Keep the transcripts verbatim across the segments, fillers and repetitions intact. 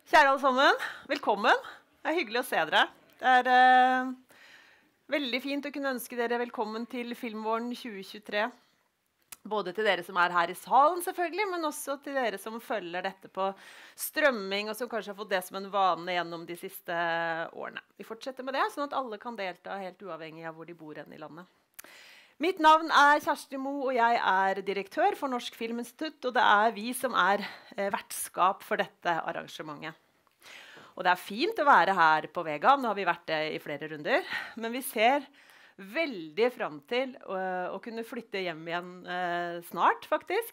Kjære alle sammen, velkommen. Det er hyggelig å se dere. Det er eh, veldig fint å kunne ønske dere velkommen til Filmvåren tjue tjuetre. Både til dere som er her i salen, selvfølgelig, men også til dere som følger dette på strømming, og som kanskje har fått det som en vane gjennom de siste årene. Vi fortsetter med det, sånn at alle kan delta helt uavhengig av hvor de bor hen i landet. Mitt navn er Kjersti Moe, og jeg er direktør for Norsk Filminstitutt, og det er vi som er eh, vertskap for dette arrangementet. Og det er fint å være her på Vega, nå har vi vært det i flere runder, men vi ser veldig frem til å, å kunne flytte hjem igjen eh, snart, faktisk.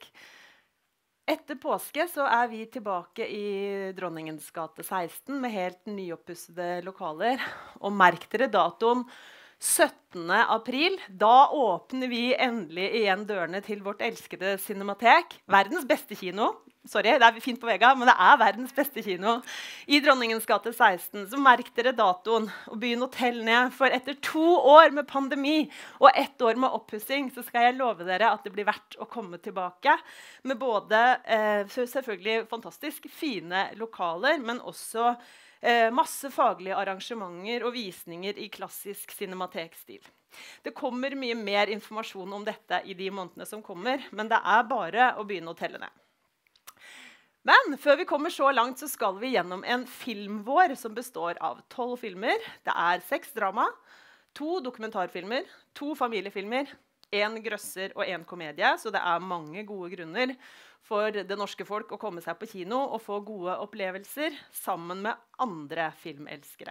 Etter påske så er vi tilbake i Dronningens gate seksten med helt nyoppussede lokaler, og merk dere datoen syttende april, da åpner vi endelig igjen dørene til vårt elskede Cinematek. Verdens beste kino. Sorry, det er fint på Vega, men det er verdens beste kino. I Dronningens gate seksten. Så merk dere datoen og begynn å telle ned. For etter to år med pandemi og ett år med oppussing, så skal jeg love dere at det blir verdt å komme tilbake. Med både eh, selvfølgelig fantastisk fine lokaler, men også Eh, masse faglige arrangementer og visninger i klassisk cinematekstil. Det kommer mye mer informasjon om dette i de månedene som kommer, men det er bare å begynne å telle ned. Men før vi kommer så langt, så skal vi gjennom en filmvår som består av tolv filmer. Det er seks drama, to dokumentarfilmer, to familiefilmer, en grøsser og en komedie, så det er mange gode grunner for det norske folk å komme seg på kino og få gode opplevelser sammen med andre filmelskere.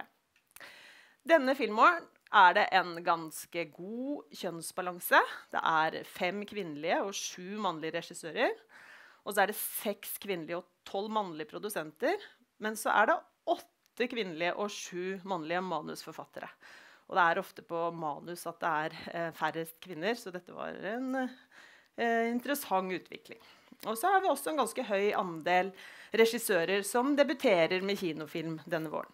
Denne filmåren er det en ganske god kjønnsbalanse. Det er fem kvinnelige og sju mannlige regissører. Og så er det seks kvinnelige og tolv mannlige produsenter. Men så er det åtte kvinnelige og sju mannlige manusforfattere. Og det er ofte på manus at det er eh, færrest kvinner, så dette var en eh, interessant utvikling. Og så har vi også en ganske høy andel regissører som debuterer med kinofilm denne våren.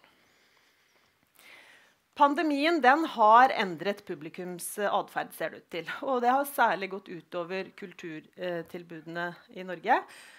Pandemien den har endret publikums adferd, ser det ut til. Og det har særlig gått utover kulturtilbudene i Norge.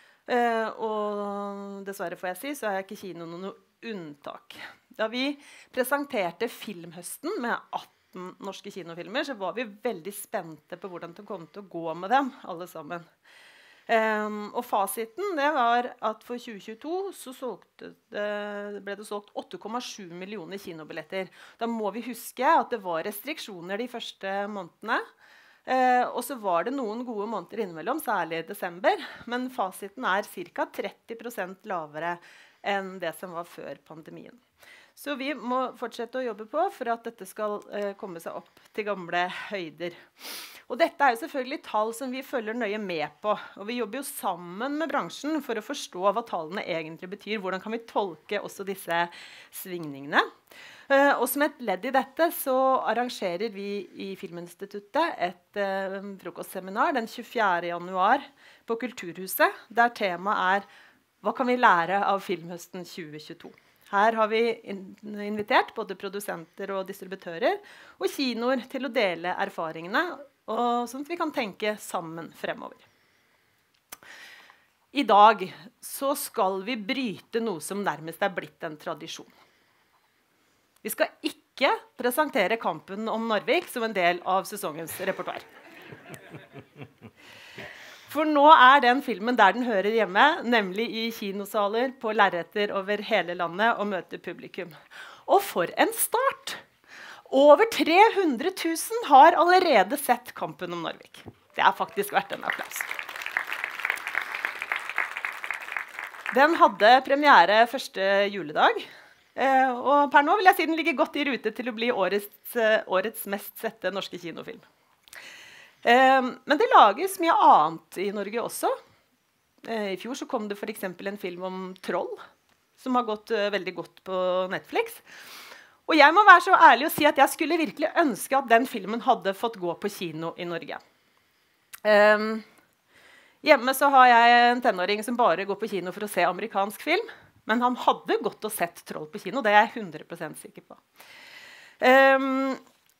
Og dessverre får jeg si, så er ikke kino noe unntak. Da vi presenterte Filmhøsten med atten norske kinofilmer, så var vi veldig spente på hvordan det kom til å gå med dem, alle sammen. Um, og fasiten det var at for tjue tjueto så solgte det, ble det solgt åtte komma sju millioner kinobilletter. Da må vi huske at det var restriksjoner de første månedene. Uh, og så var det noen gode måneder innimellom, særlig i desember. Men fasiten er ca. tretti prosent lavere enn det som var før pandemien. Så vi må fortsette å jobbe på for at dette skal uh, komme seg opp til gamle høyder. Og dette er jo selvfølgelig tall som vi følger nøye med på. Og vi jobber jo sammen med bransjen for å forstå hva tallene egentlig betyr. Hvordan kan vi tolke også disse svingningene? Uh, og som et ledd i dette så arrangerer vi i Filminstituttet et uh, frokostseminar den tjuefjerde januar på Kulturhuset, der temaet er «Hva kan vi lære av Filmhøsten tjue tjueto?» Her har vi invitert både produsenter og distributører og kinoer til å dele erfaringene, og sånn at vi kan tenke sammen fremover. I dag så skal vi bryte noe som nærmest er blitt en tradisjon. Vi skal ikke presentere Kampen om Narvik som en del av sesongens repertoar. For nå er den filmen der den hører hjemme, nemlig i kinosaler på lerreter over hele landet og møter publikum. Og for en start! Over tre hundre tusen har allerede sett Kampen om Narvik. Det er faktisk verdt en applaus. Den hadde premiere første juledag. Og per nå vil jeg si den ligger godt i rute til å bli årets, årets mest sette norske kinofilm. Men det lages mye annet i Norge også. I fjor så kom det for eksempel en film om troll, som har gått veldig godt på Netflix. Og jeg må være så ærlig å si at jeg skulle virkelig ønske at den filmen hadde fått gå på kino i Norge. Um, hjemme så har jeg en tenåring som bare går på kino for å se amerikansk film, men han hadde gått og sett troll på kino, det er jeg hundre prosent sikker på. Um,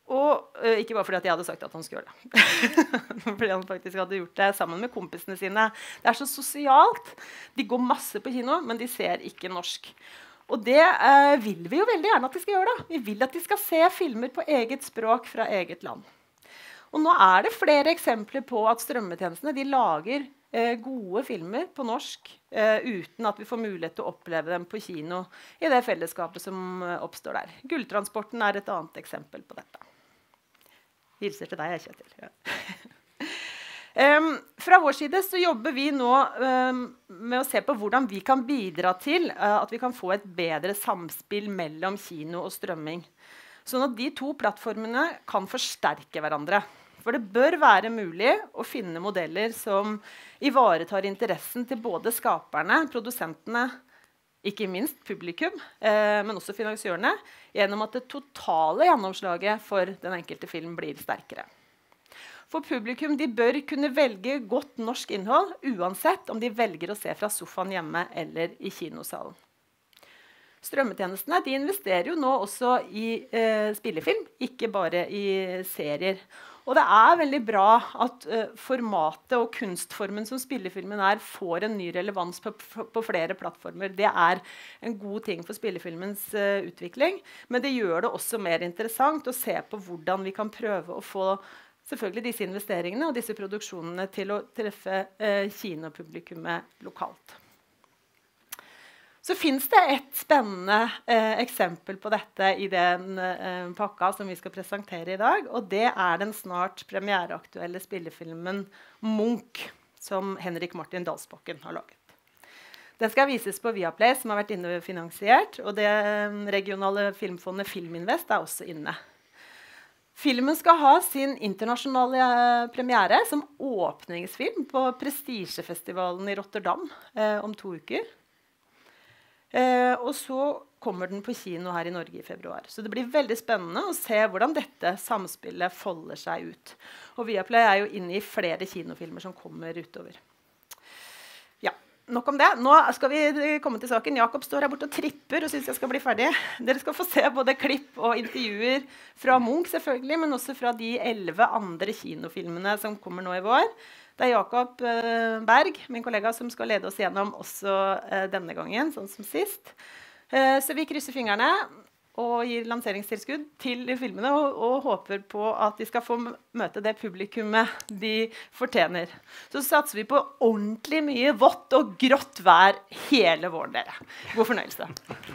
Og uh, ikke bare fordi at jeg hadde sagt at han skulle gjøre det. Fordi han faktisk hadde gjort det sammen med kompisene sine. Det er så sosialt. De går masse på kino, men de ser ikke norsk. Og det uh, vil vi jo veldig gjerne at de skal gjøre. Da. Vi vil at de skal se filmer på eget språk fra eget land. Og nå er det flere eksempler på at strømmetjenestene de lager uh, gode filmer på norsk uh, uten at vi får mulighet til å oppleve dem på kino i det fellesskapet som uh, oppstår der. Gulltransporten er et annet eksempel på dette. Hilser til deg, Kjetil. Ja. um, fra vår side så jobber vi nå um, med å se på hvordan vi kan bidra til uh, at vi kan få et bedre samspill mellom kino og strømming. Sånn at de to plattformene kan forsterke hverandre. For det bør være mulig å finne modeller som ivaretar interessen til både skaperne, produsentene, ikke minst publikum, eh, men også finansiørene, gjennom at det totale gjennomslaget for den enkelte film blir sterkere. For publikum de bør kunne velge godt norsk innhold, uansett om de velger å se fra sofaen hjemme eller i kinosalen. Strømmetjenestene de investerer jo nå også i eh, spillefilm, ikke bare i serier. Og det er veldig bra at uh, formatet og kunstformen som spillefilmen er, får en ny relevans på, på flere plattformer. Det er en god ting for spillefilmens uh, utvikling, men det gjør det også mer interessant å se på hvordan vi kan prøve å få selvfølgelig disse investeringene og disse produksjonene til å treffe uh, kinopublikummet lokalt. Så finnes det et spennende eh, eksempel på dette i den eh, pakka som vi skal presentere i dag, og det er den snart premiereaktuelle spillefilmen Munch, som Henrik Martin Dalsbakken har laget. Den skal vises på Viaplay, som har vært inne og finansiert, og det regionale filmfondet Filminvest er også inne. Filmen skal ha sin internasjonale premiere som åpningsfilm på Prestisjefestivalen i Rotterdam eh, om to uker. Eh, og så kommer den på kino her i Norge i februar. Så det blir veldig spennende å se hvordan dette samspillet folder seg ut. Og Viaplay er jo inne i flere kinofilmer som kommer utover. Ja, nok om det. Nå skal vi komme til saken. Jakob står her borte og tripper og synes jeg skal bli ferdig. Dere skal få se både klipp og intervjuer fra Munch selvfølgelig, men også fra de elleve andre kinofilmene som kommer nå i vår. Det er Jakob eh, Berg, min kollega, som skal lede oss gjennom også eh, denne gangen, sånn som sist. Eh, så vi krysser fingrene og gir lanseringstilskudd til filmene og, og håper på at de skal få møte det publikummet de fortjener. Så satser vi på ordentlig mye vått og grått vær hele våren, dere. God fornøyelse.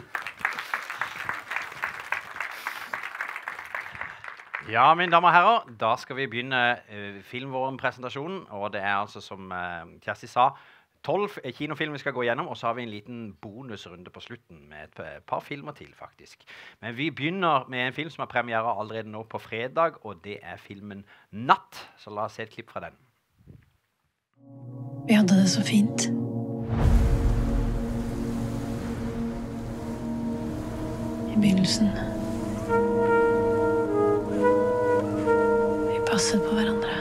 Ja, mine damer og herrer, da skal vi begynne uh, filmvåren-presentasjonen, og det er altså, som uh, Kjersti sa, tolv kinofilmer vi skal gå gjennom, og så har vi en liten bonusrunde på slutten med et, et par filmer til, faktisk. Men vi begynner med en film som har premiere allerede nå på fredag, og det er filmen Natt, så la oss se et klipp fra den. Vi hadde det så fint. I begynnelsen. Passet på hverandre.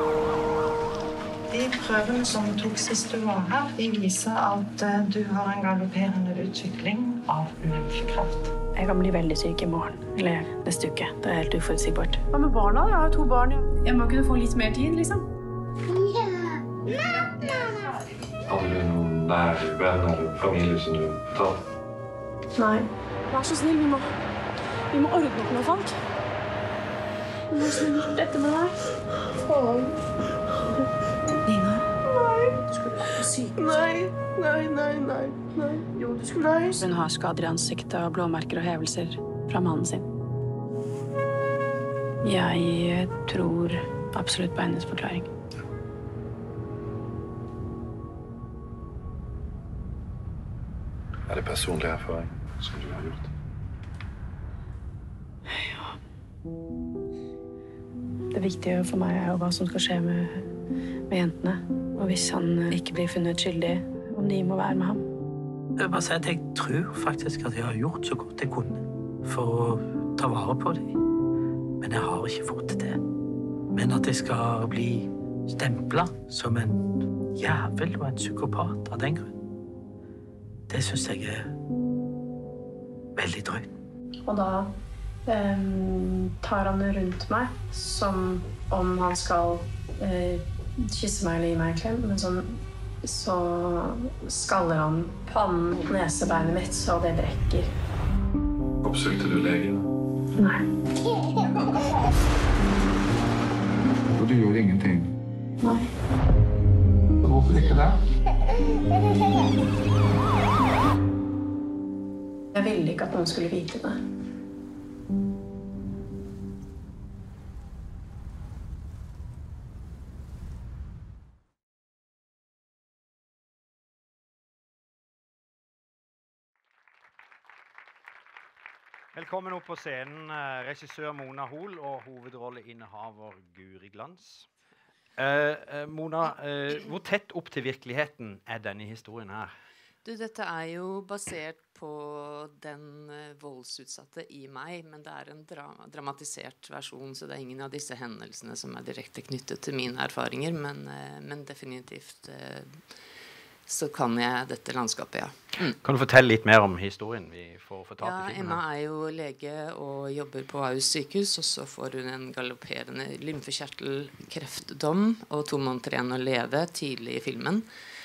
De prøvene som du tok sist du var her, de viser at uh, du har en galopperende utvikling av lymfekreft. Jeg kan bli veldig syk i morgen, eller neste uke. Det er helt uforutsigbart. Hva med barna? Jeg har jo to barn. Jeg må kunne få litt mer tid, liksom. Hadde du noen nær venn eller familie som du tatt? Nei. Vær så snill, vi må, vi må ordne opp med folk. Hva er det gjort dette med deg? Faen. Nina? Nei. Du skulle vært på sykehuset. Nei, nei, nei, nei, nei. Jo, du skulle nei. Hun har skader i ansiktet og blåmerker og hevelser fra mannen sin. Jeg tror absolutt på hennes forklaring. Er det personlig erfaring som du har gjort? Det viktige for meg er jo hva som skal skje med, med jentene. Og hvis han ikke blir funnet skyldig, om de må være med ham. Jeg vil bare si at jeg tror faktisk at jeg har gjort så godt jeg kunne for å ta vare på dem. Men jeg har ikke fått det til. Men at jeg skal bli stemplet som en jævel og en psykopat av den grunn, det synes jeg er veldig drøyt. Og da um, tar han rundt meg, som om han skal uh, kysse meg eller gi meg en klem, men sånn, så skaller han pannen mot nesebeinet mitt, så det brekker. Oppsøkte du legen? Nei. Og du gjorde ingenting? Nei. Hvorfor ikke det? Jeg ville ikke at noen skulle vite det. Velkommen opp på scenen, regissør Mona Hoel og hovedrolleinnehaver Guri Glans. Eh, eh, Mona, eh, hvor tett opp til virkeligheten er denne historien her? Du, dette er jo basert på den uh, voldsutsatte i meg, men det er en dra dramatisert versjon, så det er ingen av disse hendelsene som er direkte knyttet til mine erfaringer, men, uh, men definitivt uh, så kan jeg dette landskapet, ja. Mm. Kan du fortelle litt mer om historien vi får fortalt ja, i filmen? Emma er jo lege og jobber på Ahus sykehus, og så får hun en galopperende lymfekjertelkreftdom og to måneder igjen å leve tidlig i filmen.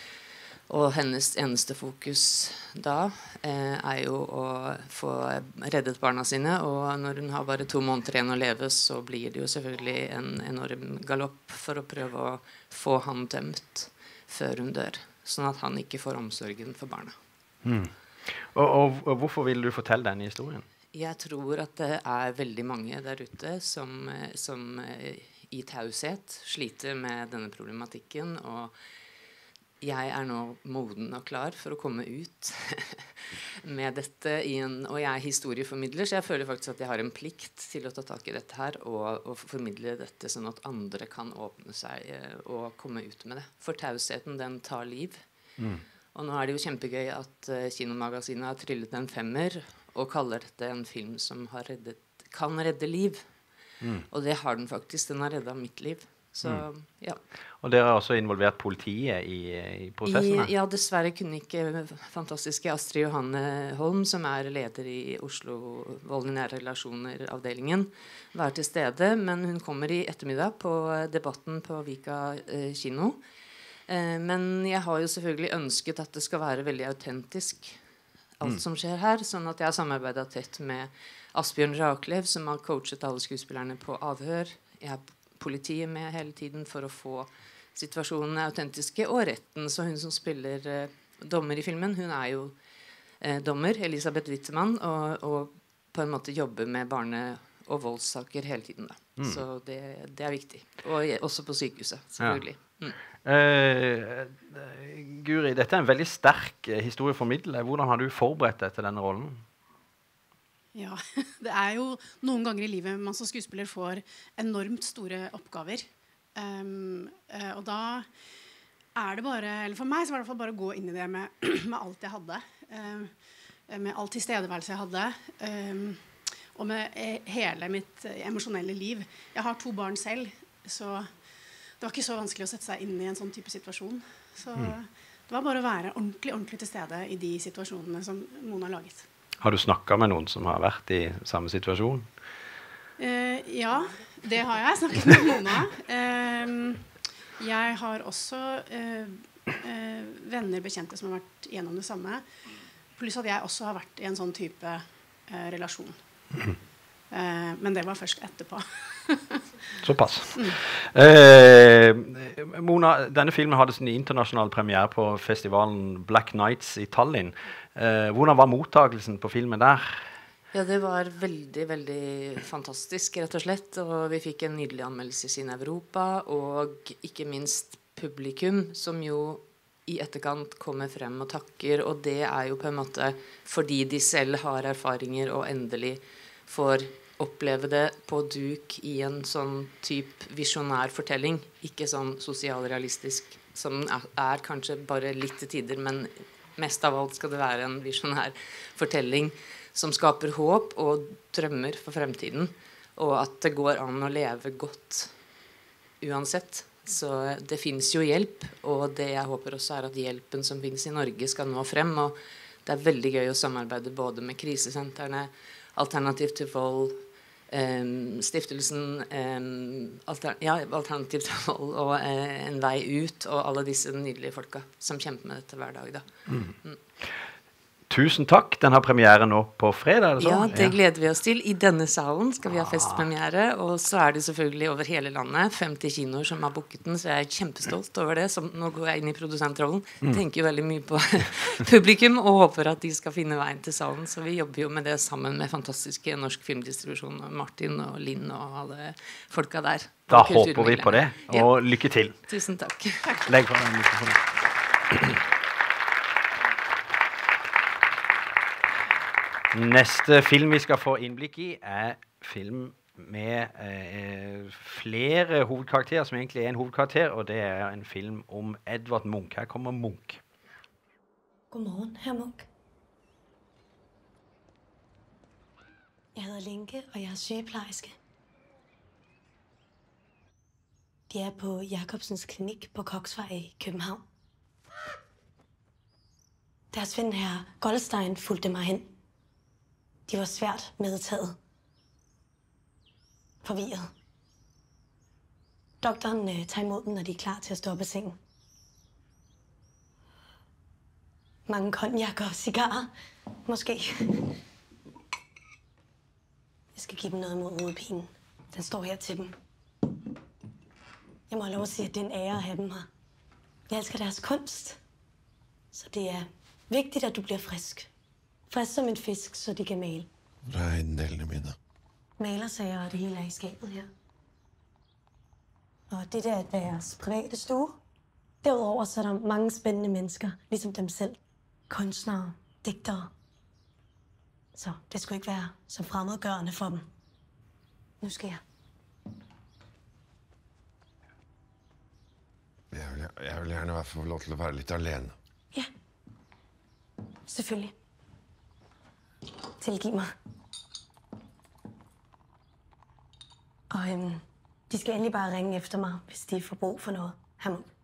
Og hennes eneste fokus da eh, er jo å få reddet barna sine, og når hun har bare to måneder igjen å leve, så blir det jo selvfølgelig en enorm galopp for å prøve å få han dømt før hun dør, sånn at han ikke får omsorgen for barna. Mm. Og, og, og hvorfor vil du fortelle denne historien? Jeg tror at det er veldig mange der ute som, som i taushet sliter med denne problematikken, og jeg er nå moden og klar for å komme ut med dette i en, og jeg er historieformidler, så jeg føler faktisk at jeg har en plikt til å ta tak i dette her og, og formidle dette sånn at andre kan åpne seg og komme ut med det. For tausheten, den tar liv. Mm. Og nå er det jo kjempegøy at uh, Kinomagasinet har trillet en femmer og kaller dette en film som har reddet, kan redde liv. Mm. Og det har den faktisk. Den har reddet mitt liv. Så, mm. ja. Og dere har også involvert politiet i, i prosessene? I, ja, dessverre kunne ikke fantastiske Astrid Johanne Holm, som er leder i Oslo vold i nære relasjoner-avdelingen, være til stede, men hun kommer i ettermiddag på debatten på Vika eh, kino. Eh, men jeg har jo selvfølgelig ønsket at det skal være veldig autentisk, alt mm. som skjer her, sånn at jeg har samarbeidet tett med Asbjørn Raklev, som har coachet alle skuespillerne på avhør. Jeg har politiet med hele tiden for å få situasjonene autentiske, og retten, så hun som spiller eh, dommer i filmen, hun er jo eh, dommer, Elisabeth Wittemann, og, og på en måte jobber med barne- og voldssaker hele tiden da. Mm. Så det, det er viktig. Og også på sykehuset, selvfølgelig. Ja. Mm. Uh, Guri, dette er en veldig sterk uh, historieformidler. Hvordan har du forberedt deg til denne rollen? Ja, det er jo noen ganger i livet man som skuespiller får enormt store oppgaver. Um, uh, og da er det bare, eller for meg så var det i hvert fall bare å gå inn i det med, med alt jeg hadde. Uh, med all tilstedeværelse jeg hadde. Um, og med hele mitt emosjonelle liv. Jeg har to barn selv, så det var ikke så vanskelig å sette seg inn i en sånn type situasjon. Så mm. det var bare å være ordentlig, ordentlig til stede i de situasjonene som Mona har laget. Har du snakket med noen som har vært i samme situasjon? Uh, ja, det har jeg snakket med Mona. Uh, jeg har også uh, uh, venner, bekjente som har vært gjennom det samme. Pluss at jeg også har vært i en sånn type uh, relasjon. Mm. Uh, men det var først etterpå. Såpass. Mm. Uh, Mona, denne filmen hadde sin internasjonale premiere på festivalen Black Nights i Tallinn. Uh, hvordan var mottagelsen på filmen der? Ja, det var veldig, veldig fantastisk, rett og slett. Og vi fikk en nydelig anmeldelse i Sin Europa, og ikke minst publikum, som jo i etterkant kommer frem og takker. Og det er jo på en måte fordi de selv har erfaringer og endelig får oppleve det på duk i en sånn typ visjonær fortelling, ikke sånn sosialrealistisk, som er, er kanskje bare litt til tider, men mest av alt skal det være en visjonær fortelling som skaper håp og drømmer for fremtiden, og at det går an å leve godt uansett. Så det finnes jo hjelp, og det jeg håper også er at hjelpen som finnes i Norge skal nå frem, og det er veldig gøy å samarbeide både med krisesentrene, Alternativ til vold, Um, stiftelsen um, alter, ja, Alternativ til vold og uh, En vei ut, og alle disse nydelige folka som kjemper med dette hver dag. Da. Mm. Mm. Tusen takk. Den har premiere nå på fredag, er det så? Ja, det gleder vi oss til. I denne salen skal vi ha festpremiere, og så er det selvfølgelig over hele landet femti kinoer som har booket den, så jeg er kjempestolt over det. Som, nå går jeg inn i produsentrollen, mm. tenker jo veldig mye på publikum, og håper at de skal finne veien til salen, så vi jobber jo med det sammen med fantastiske norsk filmdistribusjon, og Martin og Linn og alle folka der. Da håper vi på det, og ja. Lykke til. Tusen takk. Legg fra den mikrofonen. Neste film vi skal få innblikk i er film med eh, flere hovedkarakterer som egentlig er en hovedkarakter, og det er en film om Edvard Munch. Her kommer Munch. Godmorgen, herr Munch. Jeg hedder Linke, og jeg er sygeplejerske. De er på Jacobsens klinik på Koksvej i København. Deres ven herr Goldstein fulgte mig hen. De var svært medtaget. Forvirret. Doktoren øh, tager imod dem, når de er klar til at stå op af sengen. Mange konjakker og cigarer. Måske. Jeg skal give dem noget mod hovedpinen. Den står her til dem. Jeg må have lov at sige, at det er en ære at have dem her. Jeg elsker deres kunst. Så det er vigtigt, at du bliver frisk. Frisk som en fisk, så de kan male. Hvad er eiendelene mine? Malersager, og det hele er i skabet her. Og det der er deres private stue. Derudover så er der mange spændende mennesker, ligesom dem selv. Kunstnere, digtere. Så det skulle ikke være så fremmedgørende for dem. Nu skal jeg. Jeg vil, jeg vil gjerne i hvert fall få lov til å være litt alene. Ja, selvfølgelig. Tilgiv mig. Og øhm, de skal endelig bare ringe efter mig, hvis de får brug for noget. Herr Munch.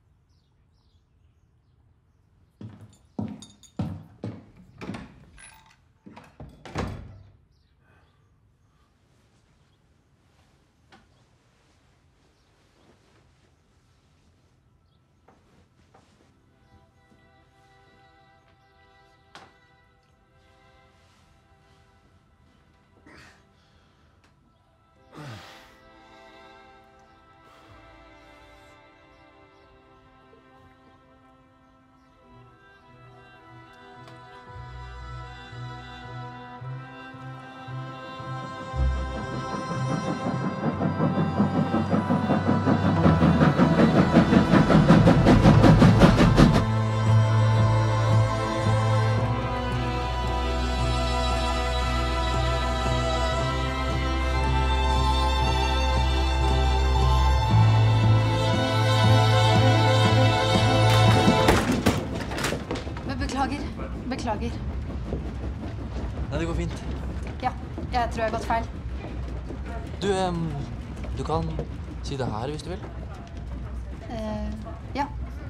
Beklager. Nei, det går fint. Ja, jeg tror jeg har gått feil. Du, um, du kan si det her hvis du vil. Uh, ja.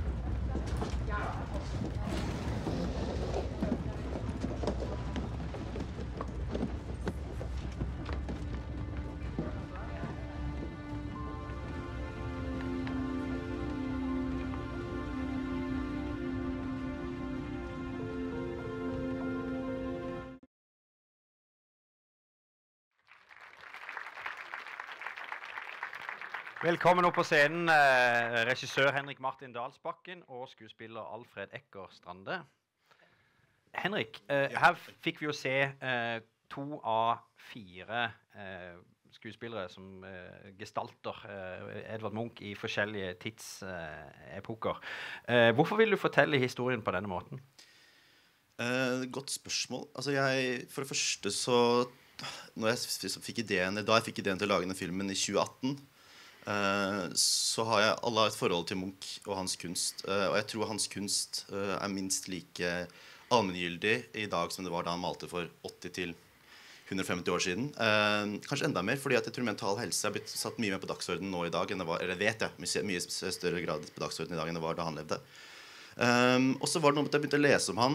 Velkommen opp på scenen, eh, regissør Henrik Martin Dalsbakken og skuespiller Alfred Ekker Strande. Henrik, eh, her fikk vi jo se eh, to av fire eh, skuespillere som eh, gestalter eh, Edvard Munch i forskjellige tidsepoker. Eh, hvorfor vil du fortelle historien på denne måten? Eh, godt spørsmål. Altså jeg, for det første så, når jeg fikk ideen, da jeg fikk ideen til å lage denne filmen i tjue atten, Uh, så har jeg alle et forhold til Munch og hans kunst, uh, og jeg tror hans kunst uh, er minst like allmenngyldig i dag som det var da han malte for åtti til hundre og femti år siden. Uh, kanskje enda mer, fordi at jeg tror mental helse er blitt satt mye mer på dagsordenen nå i dag enn det var, eller vet jeg, mye, mye større grad på dagsordenen i dag enn det var da han levde. Um, og så var det noe med at jeg begynte å lese om han,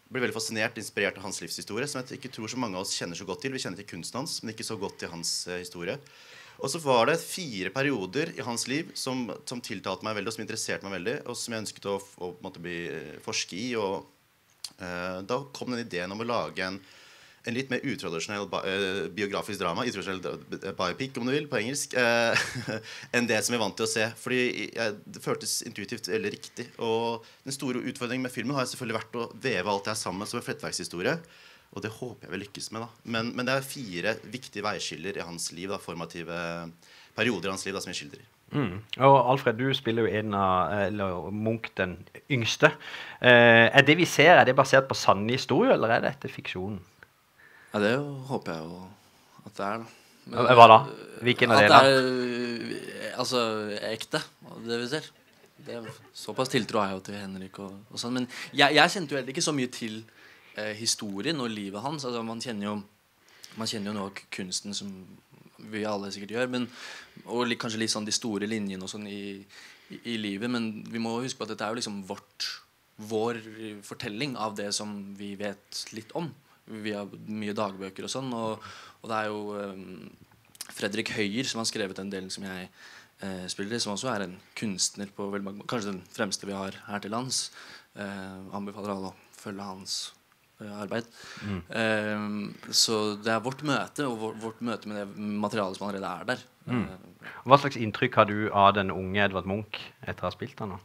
blir veldig fascinert, inspirert av hans livshistorie, som jeg ikke tror så mange av oss kjenner så godt til. Vi kjenner til kunsten hans, men ikke så godt til hans uh, historie. Og så var det fire perioder i hans liv som, som tiltalte meg veldig, og som interesserte meg veldig, og som jeg ønsket å, å, å bli forske i. Og uh, da kom den ideen om å lage en, en litt mer utradisjonell uh, biografisk drama, utradisjonell biopic, om du vil, på engelsk, uh, enn det som vi er vant til å se. Fordi uh, det føltes intuitivt veldig riktig. Og den store utfordringen med filmen har selvfølgelig vært å veve alt det her sammen som en flettverkshistorie. Og det håper jeg vil lykkes med, da. Men, men det er fire viktige veiskiller i hans liv, da, formative perioder i hans liv, da, som jeg skildrer. Mm. Og Alfred, du spiller jo en av eller, Munch den yngste. Uh, er det vi ser, er det basert på sanne historier, eller er det etter fiksjonen? Ja, det håper jeg jo at det er, da. Men, Hva da? Hvilken av delene? At det er, altså, ekte, det vi ser. Det er, såpass tiltro er jeg jo til Henrik og, og sånn. Men jeg, jeg kjente jo heller ikke så mye til eh, historien og livet hans. Altså, man kjenner jo man kjenner jo noe kunsten som vi alle sikkert gjør, men, og li, kanskje litt sånn de store linjene og sånn i, i, i livet. Men vi må huske på at dette er jo liksom vårt, vår fortelling av det som vi vet litt om. Vi har mye dagbøker og sånn, og, og det er jo um, Fredrik Høyer som har skrevet en del som jeg uh, spiller, som også er en kunstner på veldig mange, kanskje den fremste vi har her til lands. Uh, anbefaler alle å følge hans uh, arbeid. Mm. Uh, så det er vårt møte, og vårt, vårt møte med det materialet som allerede er der. Mm. Hva slags inntrykk har du av den unge Edvard Munch etter å ha spilt han nå?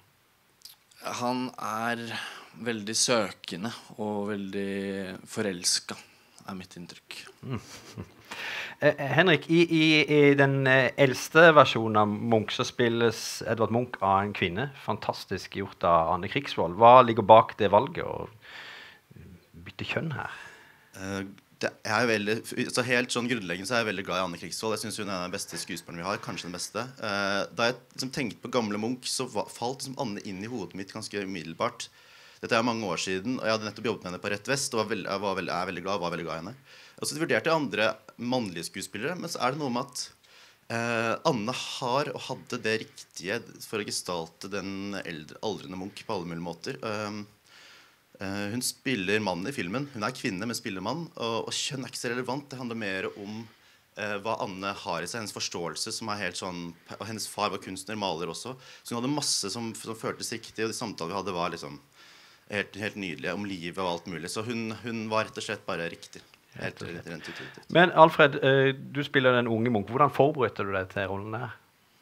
Han er veldig søkende og veldig forelsket, er mitt inntrykk. Mm. Eh, Henrik, i, i, i den eh, eldste versjonen av Munch så spilles Edvard Munch av en kvinne. Fantastisk gjort av Anne Krigsvold. Hva ligger bak det valget å bytte kjønn her? Uh, det er veldig, så helt sånn grunnleggende så er jeg veldig glad i Anne Krigsvold. Jeg synes hun er den beste skuespilleren vi har, kanskje den beste. Uh, da jeg liksom, tenkte på gamle Munch, så va, falt liksom, Anne inn i hodet mitt ganske umiddelbart. Dette er mange år siden, og jeg hadde nettopp jobbet med henne på Rett Vest, og var veld, jeg, var veld, jeg er veldig glad, var veldig glad i henne. Og så vurderte jeg andre mannlige skuespillere, men så er det noe med at eh, Anne har og hadde det riktige for å gestalte den eldre, aldrende Munch på alle mulige måter. Uh, uh, hun spiller mann i filmen. Hun er kvinne, men spiller mann, og, og kjønn er ikke så relevant. Det handler mer om uh, hva Anne har i seg, hennes forståelse, som er helt sånn, og hennes far var kunstner, maler også. Så hun hadde masse som, som føltes riktig, og de samtalene vi hadde var liksom Helt, helt nydelige om livet og alt mulig. Så hun, hun var rett og slett bare riktig. Helt, helt, helt, helt, helt. Men Alfred, uh, du spiller den unge Munch. Hvordan forberedte du deg til rollen der?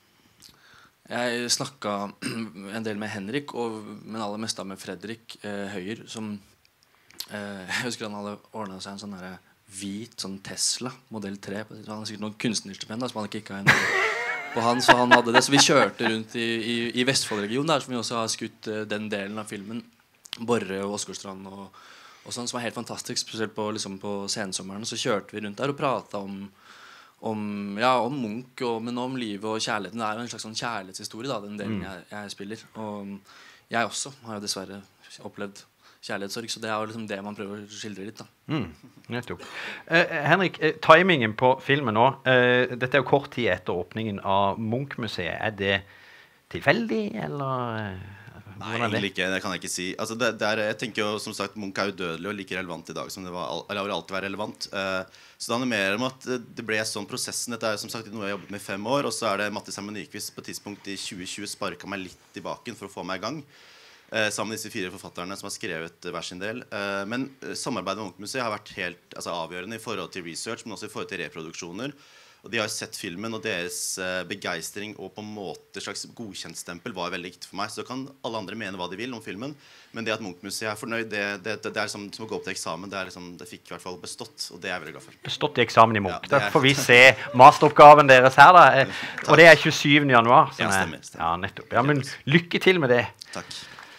Jeg snakket en del med Henrik, og, men aller mest da med Fredrik uh, Høyer, som uh, jeg husker han hadde ordnet seg en sånn der hvit sånn Tesla, modell tre. Han hadde sikkert noen kunstnerstipend som han ikke gikk av en på han, så han hadde det. Så vi kjørte rundt i, i, i Vestfoldregionen, der som vi også har skutt uh, den delen av filmen. Borre og Åsgårdstrand og, og sånn, som er helt fantastisk, spesielt på, liksom på sensommeren. Så kjørte vi rundt der og pratet om, om, ja, om Munch, og, men om livet og kjærligheten. Det er jo en slags sånn kjærlighetshistorie, da, den delen mm. jeg, jeg spiller. Og jeg også har jo dessverre opplevd kjærlighetssorg, så det er jo liksom det man prøver å skildre litt, da. Mm. Nettopp. Eh, Henrik, eh, timingen på filmen nå, eh, dette er jo kort tid etter åpningen av Munch-museet. Er det tilfeldig, eller... Nei, egentlig ikke, det kan jeg ikke si. Altså, det, det er, jeg tenker jo, som sagt, Munch er udødelig og like relevant i dag som det var, eller vil alltid være relevant. Uh, så det handler mer om at det ble sånn prosessen. Dette er som sagt noe jeg har jobbet med i fem år, og så er det Mattis Herman Nyquist på et tidspunkt i tjue tjue sparket meg litt i baken for å få meg i gang. Uh, sammen med disse fire forfatterne som har skrevet hver sin del. Uh, men uh, samarbeidet med Munch-museet har vært helt altså, avgjørende i forhold til research, men også i forhold til reproduksjoner. Og de har sett filmen, og deres uh, begeistring og på en måte slags godkjentstempel var veldig viktig for meg. Så kan alle andre mene hva de vil om filmen, men det at Munch-museet er fornøyd, det, det, det, det er som, som å gå opp til eksamen. Det, er liksom, det fikk i hvert fall bestått, og det er jeg veldig glad for. Bestått i eksamen i Munch. Ja, da får vi se masteroppgaven deres her, da. Og det er tjuesyvende januar. Ja, stemmer, stemmer. Ja, nettopp. Ja, men lykke til med det. Takk.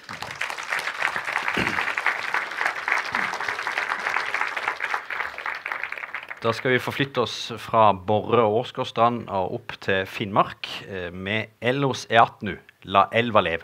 Da skal vi forflytte oss fra Borre og Åsgårdstrand og opp til Finnmark eh, med Ellos E atten, La elva leve.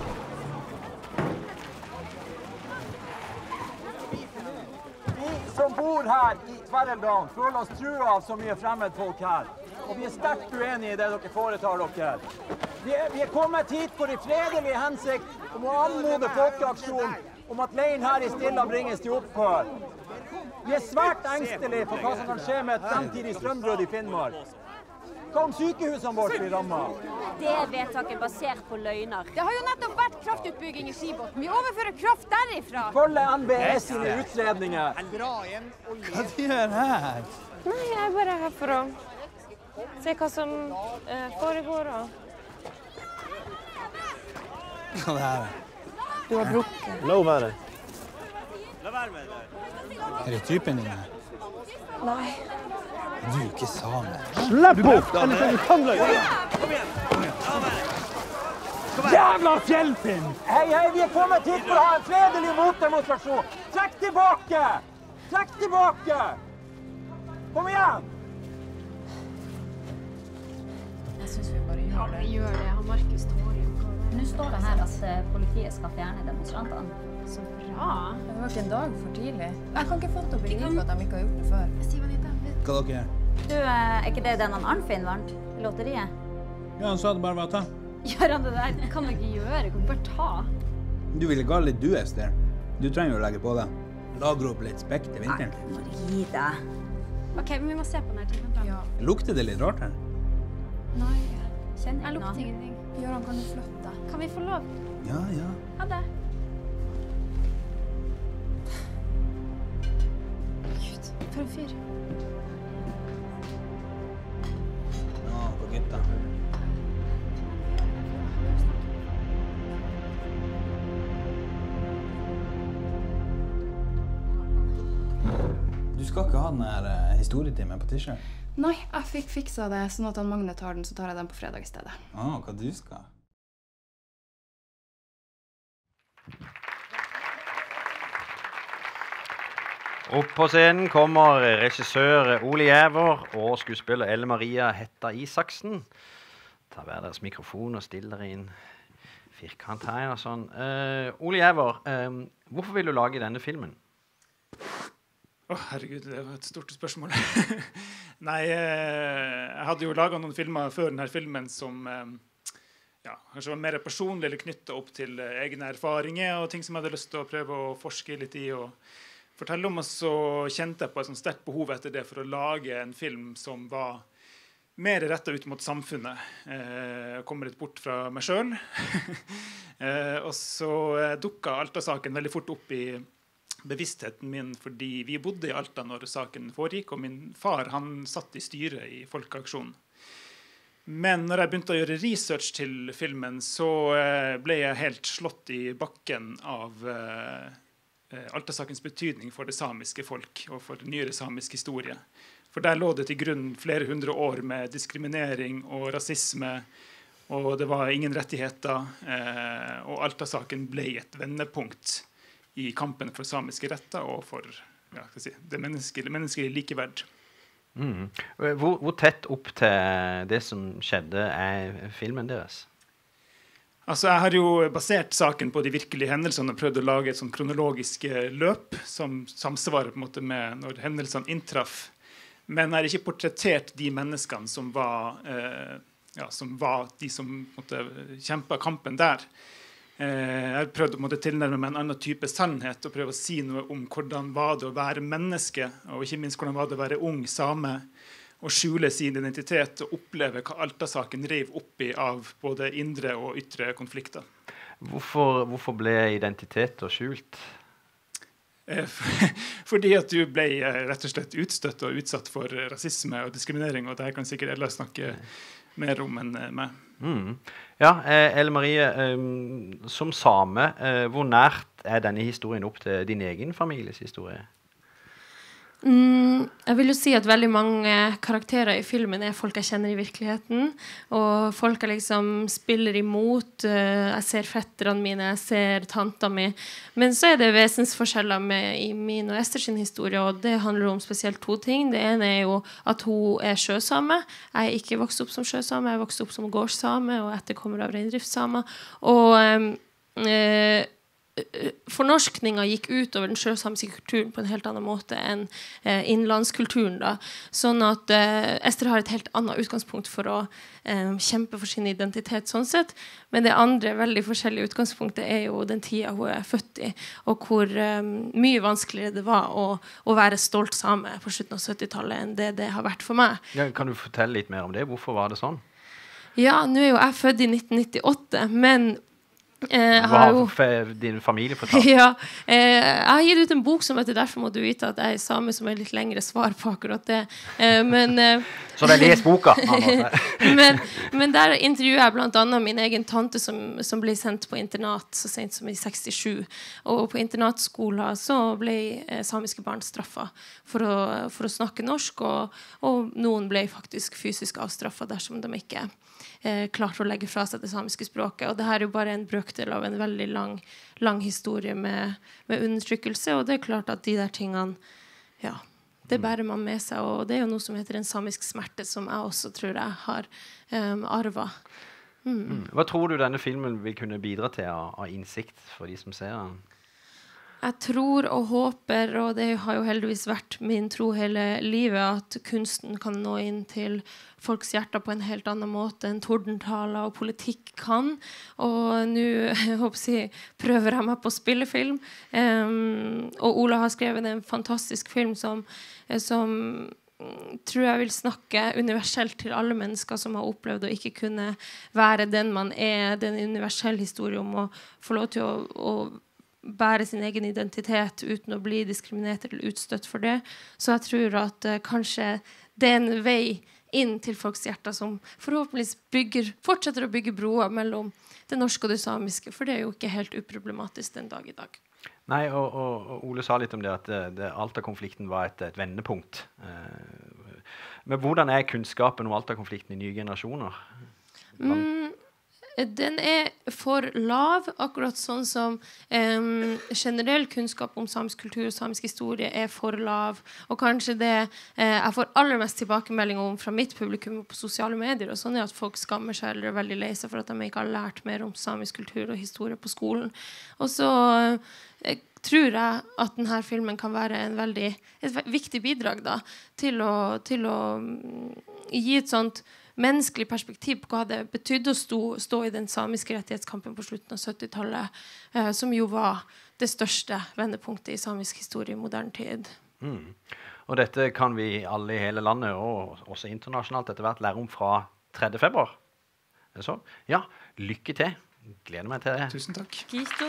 Som som bor her i Tverreldalen føler oss trua av så mye fremmedfolk her. Og vi er sterkt uenige i det dere foretar dere. Vi er, vi er kommet hit for i fredelig hensikt om å anmode folkeaksjonen om at leiren her i Stilla bringes til opphør. Vi er svært engstelige for hva som kan skje med et fremtidig strømbrudd i Finnmark. Hva om sykehusene våre blir rammet? Det er vedtaket basert på løgner. Det har jo nettopp vært kraftutbygging i Skibotn. Vi overfører kraft derifra. Følge N B E sine utredninger. Hva de gjør her? Nei, jeg er bare her for å se hva som uh, foregår. Og... Hva det her? Du har brukket. Lov være. La være med det. Er det typen din her? Nei. Du er ikke same. Slipp opp! Eller så du kan løye! Kom igjen! Kom igjen! Jævla fjellfinn! Hei, hei, vi er kommet hit for å ha en fredelig motdemonstrasjon! Trekk tilbake! Trekk tilbake! Kom igjen! Jeg synes vi bare gjør det. Vi gjør det. Han Markus tårer jo. Nå står det her at politiet skal fjerne demonstrantene. Så bra. Det var ikke en dag for tidlig. Jeg kan ikke få til å begripe at de ikke har gjort det før. Hva dere gjør? Du, er ikke det den han Arnfinn vant i lotteriet? Ja, han sa det bare var å ta. Gjør han det der? Kan du ikke gjøre? Kan du bare ta? Du ville ga litt du, Esther. Du trenger å legge på deg. Lagre opp litt spekk til vinteren. Nei, må gi deg. Ok, men vi må se på denne tiden. Ja. Lukter det litt rart her? Nei. Kjenner jeg lukter ingenting. Gøran, kan du flytte? Kan vi få lov? Ja, ja. Ha det. Gud, for en fyr. Nå, på gutta. Du skal ikke ha den her uh, historietimen på tirsdag? Nei, jeg fikk fiksa det, sånn at han Magne tar den, så tar jeg den på fredag i stedet. Åh, hva du skal? Opp på scenen kommer regissør Ole Jæver og skuespiller Elle Maria Hetta Isaksen. Ta hver deres mikrofon og stille dere inn firkant her og sånn. Uh, Ole Jæver, uh, hvorfor vil du lage denne filmen? Å, oh, herregud, det var et stort spørsmål. Nei, eh, jeg hadde jo laget noen filmer før denne filmen som eh, ja, kanskje var mer personlig eller knyttet opp til eh, egne erfaringer og ting som jeg hadde lyst til å prøve å forske litt i og fortelle om. Og så kjente jeg på et sånt sterkt behov etter det for å lage en film som var mer rettet ut mot samfunnet. Eh, komme litt bort fra meg selv. eh, og så eh, dukket Alta-saken veldig fort opp i bevisstheten min, fordi vi bodde i Alta når saken foregikk, og min far han satt i styret i Folkeaksjonen. Men når jeg begynte å gjøre research til filmen, så ble jeg helt slått i bakken av uh, Alta-sakens betydning for det samiske folk og for nyere samisk historie. For der lå det til grunn flere hundre år med diskriminering og rasisme, og det var ingen rettigheter, uh, og Alta-saken ble et vendepunkt i kampen for samiske retter og for ja, si, det menneskelige, menneskelige likeverd. Mm. Hvor, hvor tett opp til det som skjedde er filmen deres? Altså, jeg har jo basert saken på de virkelige hendelsene og prøvd å lage et sånn kronologisk løp som samsvarer på en måte med når hendelsene inntraff. Men jeg har ikke portrettert de menneskene som var, eh, ja, som var de som måtte, kjempet kampen der. Jeg har prøvd å tilnærme meg en annen type sannhet og prøve å si noe om hvordan var det å være menneske, og ikke minst hvordan var det å være ung same, og skjule sin identitet og oppleve hva Alta-saken rev opp i av både indre og ytre konflikter. Hvorfor, hvorfor ble identitet og skjult? Fordi at du ble rett og slett utstøtt og utsatt for rasisme og diskriminering, og det her kan sikkert Ella snakke mer om enn meg. Mm. Ja, eh, Elle Marie, eh, som same, eh, hvor nært er denne historien opp til din egen families historie? Mm, jeg vil jo si at veldig mange karakterer i filmen er folk jeg kjenner i virkeligheten, og folk jeg liksom spiller imot. uh, jeg ser fetterne mine, jeg ser tanta mi, men så er det vesensforskjeller med i min og Esther sin historie, og det handler om spesielt to ting. Det ene er jo at hun er sjøsame. Jeg er ikke vokst opp som sjøsame, jeg er vokst opp som gårdssame og etterkommer av reindriftssamer, og um, uh, fornorskninga gikk ut over den sjøsamiske kulturen på en helt annen måte enn eh, innlandskulturen da. Sånn at eh, Ester har et helt annet utgangspunkt for å eh, kjempe for sin identitet sånn sett, men det andre veldig forskjellige utgangspunktet er jo den tida hun er født i, og hvor eh, mye vanskeligere det var å, å være stolt same på slutten av syttitallet enn det det har vært for meg. Ja, kan du fortelle litt mer om det? Hvorfor var det sånn? Ja, nå er jo jeg født i nitten nittiåtte, men Eh, Hva har jo, din familie fortalt? Ja, eh, jeg har gitt ut en bok som heter Derfor må du vite at jeg er same, som er litt lengre svar på akkurat det. Eh, men, eh, Så det er les boka! men, men der intervjuer jeg blant annet min egen tante som, som ble sendt på internat så sent som i sekstisju. Og på internatskolen så ble eh, samiske barn straffet for å, for å snakke norsk, og, og noen ble faktisk fysisk avstraffet dersom de ikke eh, klarte å legge fra seg det samiske språket. Og det her er jo bare en brøkdel av en veldig lang, lang historie med, med undertrykkelse, og det er klart at de der tingene, ja, det bærer man med seg, og det er jo noe som heter en samisk smerte, som jeg også tror jeg har um, arvet. Mm. Mm. Hva tror du denne filmen vil kunne bidra til av, av innsikt for de som ser den? Jeg tror og håper, og det har jo heldigvis vært min tro hele livet, at kunsten kan nå inn til folks hjerter på en helt annen måte enn tordentaler og politikk kan. Og nå jeg håper jeg, prøver jeg meg på spillefilm. Um, og Ola har skrevet en fantastisk film som, som tror jeg vil snakke universelt til alle mennesker som har opplevd å ikke kunne være den man er. Det er en universell historie om å få lov til å, å bære sin egen identitet uten å bli diskriminert eller utstøtt for det. Så jeg tror at uh, kanskje det er en vei inn til folks hjerter som forhåpentligvis bygger, fortsetter å bygge broer mellom det norske og det samiske, for det er jo ikke helt uproblematisk den dag i dag. Nei, og, og, og Ole sa litt om det, at det, det, Alta-konflikten var et, et vendepunkt. Uh, men hvordan er kunnskapen om Alta-konflikten i nye generasjoner? Mm. Den er for lav, akkurat sånn som um, generell kunnskap om samisk kultur og samisk historie er for lav. Og kanskje det eh, jeg får aller mest tilbakemelding om fra mitt publikum på sosiale medier, og sånn er at folk skammer seg eller er veldig lei seg for at de ikke har lært mer om samisk kultur og historie på skolen. Og så eh, tror jeg at denne filmen kan være en veldig, et viktig bidrag da, til å, til å um, gi et sånt menneskelig perspektiv på hva det betydde å stå, stå i den samiske rettighetskampen på slutten av syttitallet, eh, som jo var det største vendepunktet i samisk historie i moderne tid. Mm. Og dette kan vi alle i hele landet, og også internasjonalt etter hvert, lære om fra tredje februar. Er det så? Ja, lykke til. Gleder meg til det. Tusen takk. Gisto.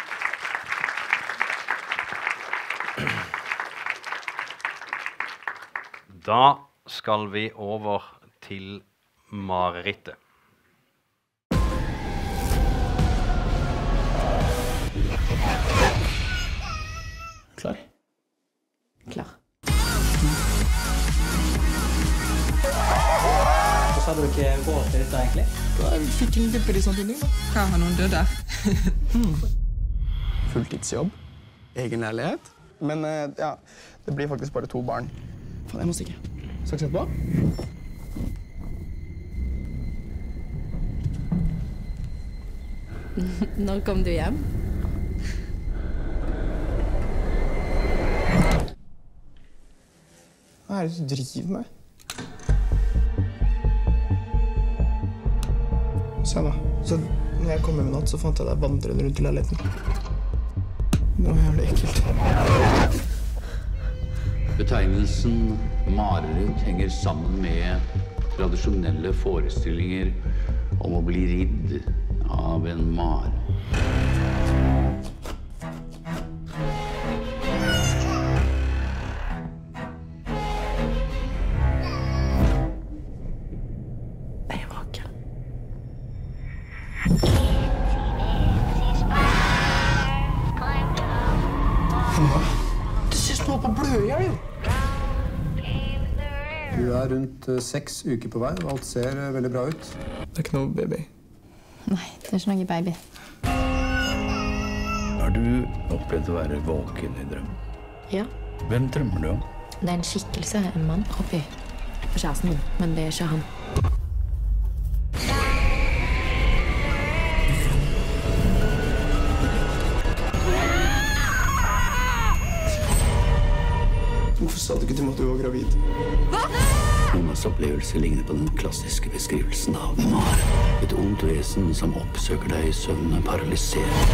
Da skal vi over til marerittet. Klar? Klar. Hva sa du ikke råd til dette egentlig? Jeg fikk en vippe i samtidig. Hva har noen dødd der? Fulltidsjobb, egen leilighet, men ja, det blir faktisk bare to barn. Faen, jeg må stikke. Skal ikke sette på? Når kom du hjem? Hva er det du driver med? Se da. Så når jeg kom hjem i natt, så fant jeg deg vandrende rundt i leiligheten. Det var jævlig ekkelt. Betegnelsen mareritt henger sammen med tradisjonelle forestillinger om å bli ridd av en mare. Jeg er vaken. Du ser små på bløya, jo! Du er rundt seks uker på vei, og alt ser veldig bra ut. Det er ikke noe baby. Nei, det er ikke noe baby. Har du opplevd å være våken i drøm? Ja. Hvem drømmer du om? Det er en skikkelse, en mann, oppi på kjæresten min, men det er ikke han. Sa du ikke til meg at du var gravid? Monas opplevelse ligner på den klassiske beskrivelsen av mar. Et ondt vesen som oppsøker deg i søvne paralysert.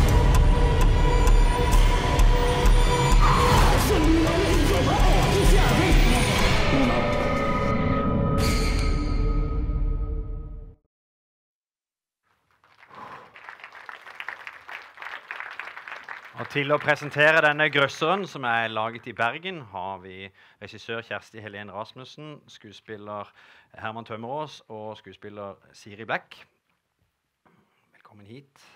Og til å presentere denne grøsseren som er laget i Bergen, har vi regissør Kjersti Helene Rasmussen, skuespiller Herman Tømmerås og skuespiller Siri Black. Velkommen hit.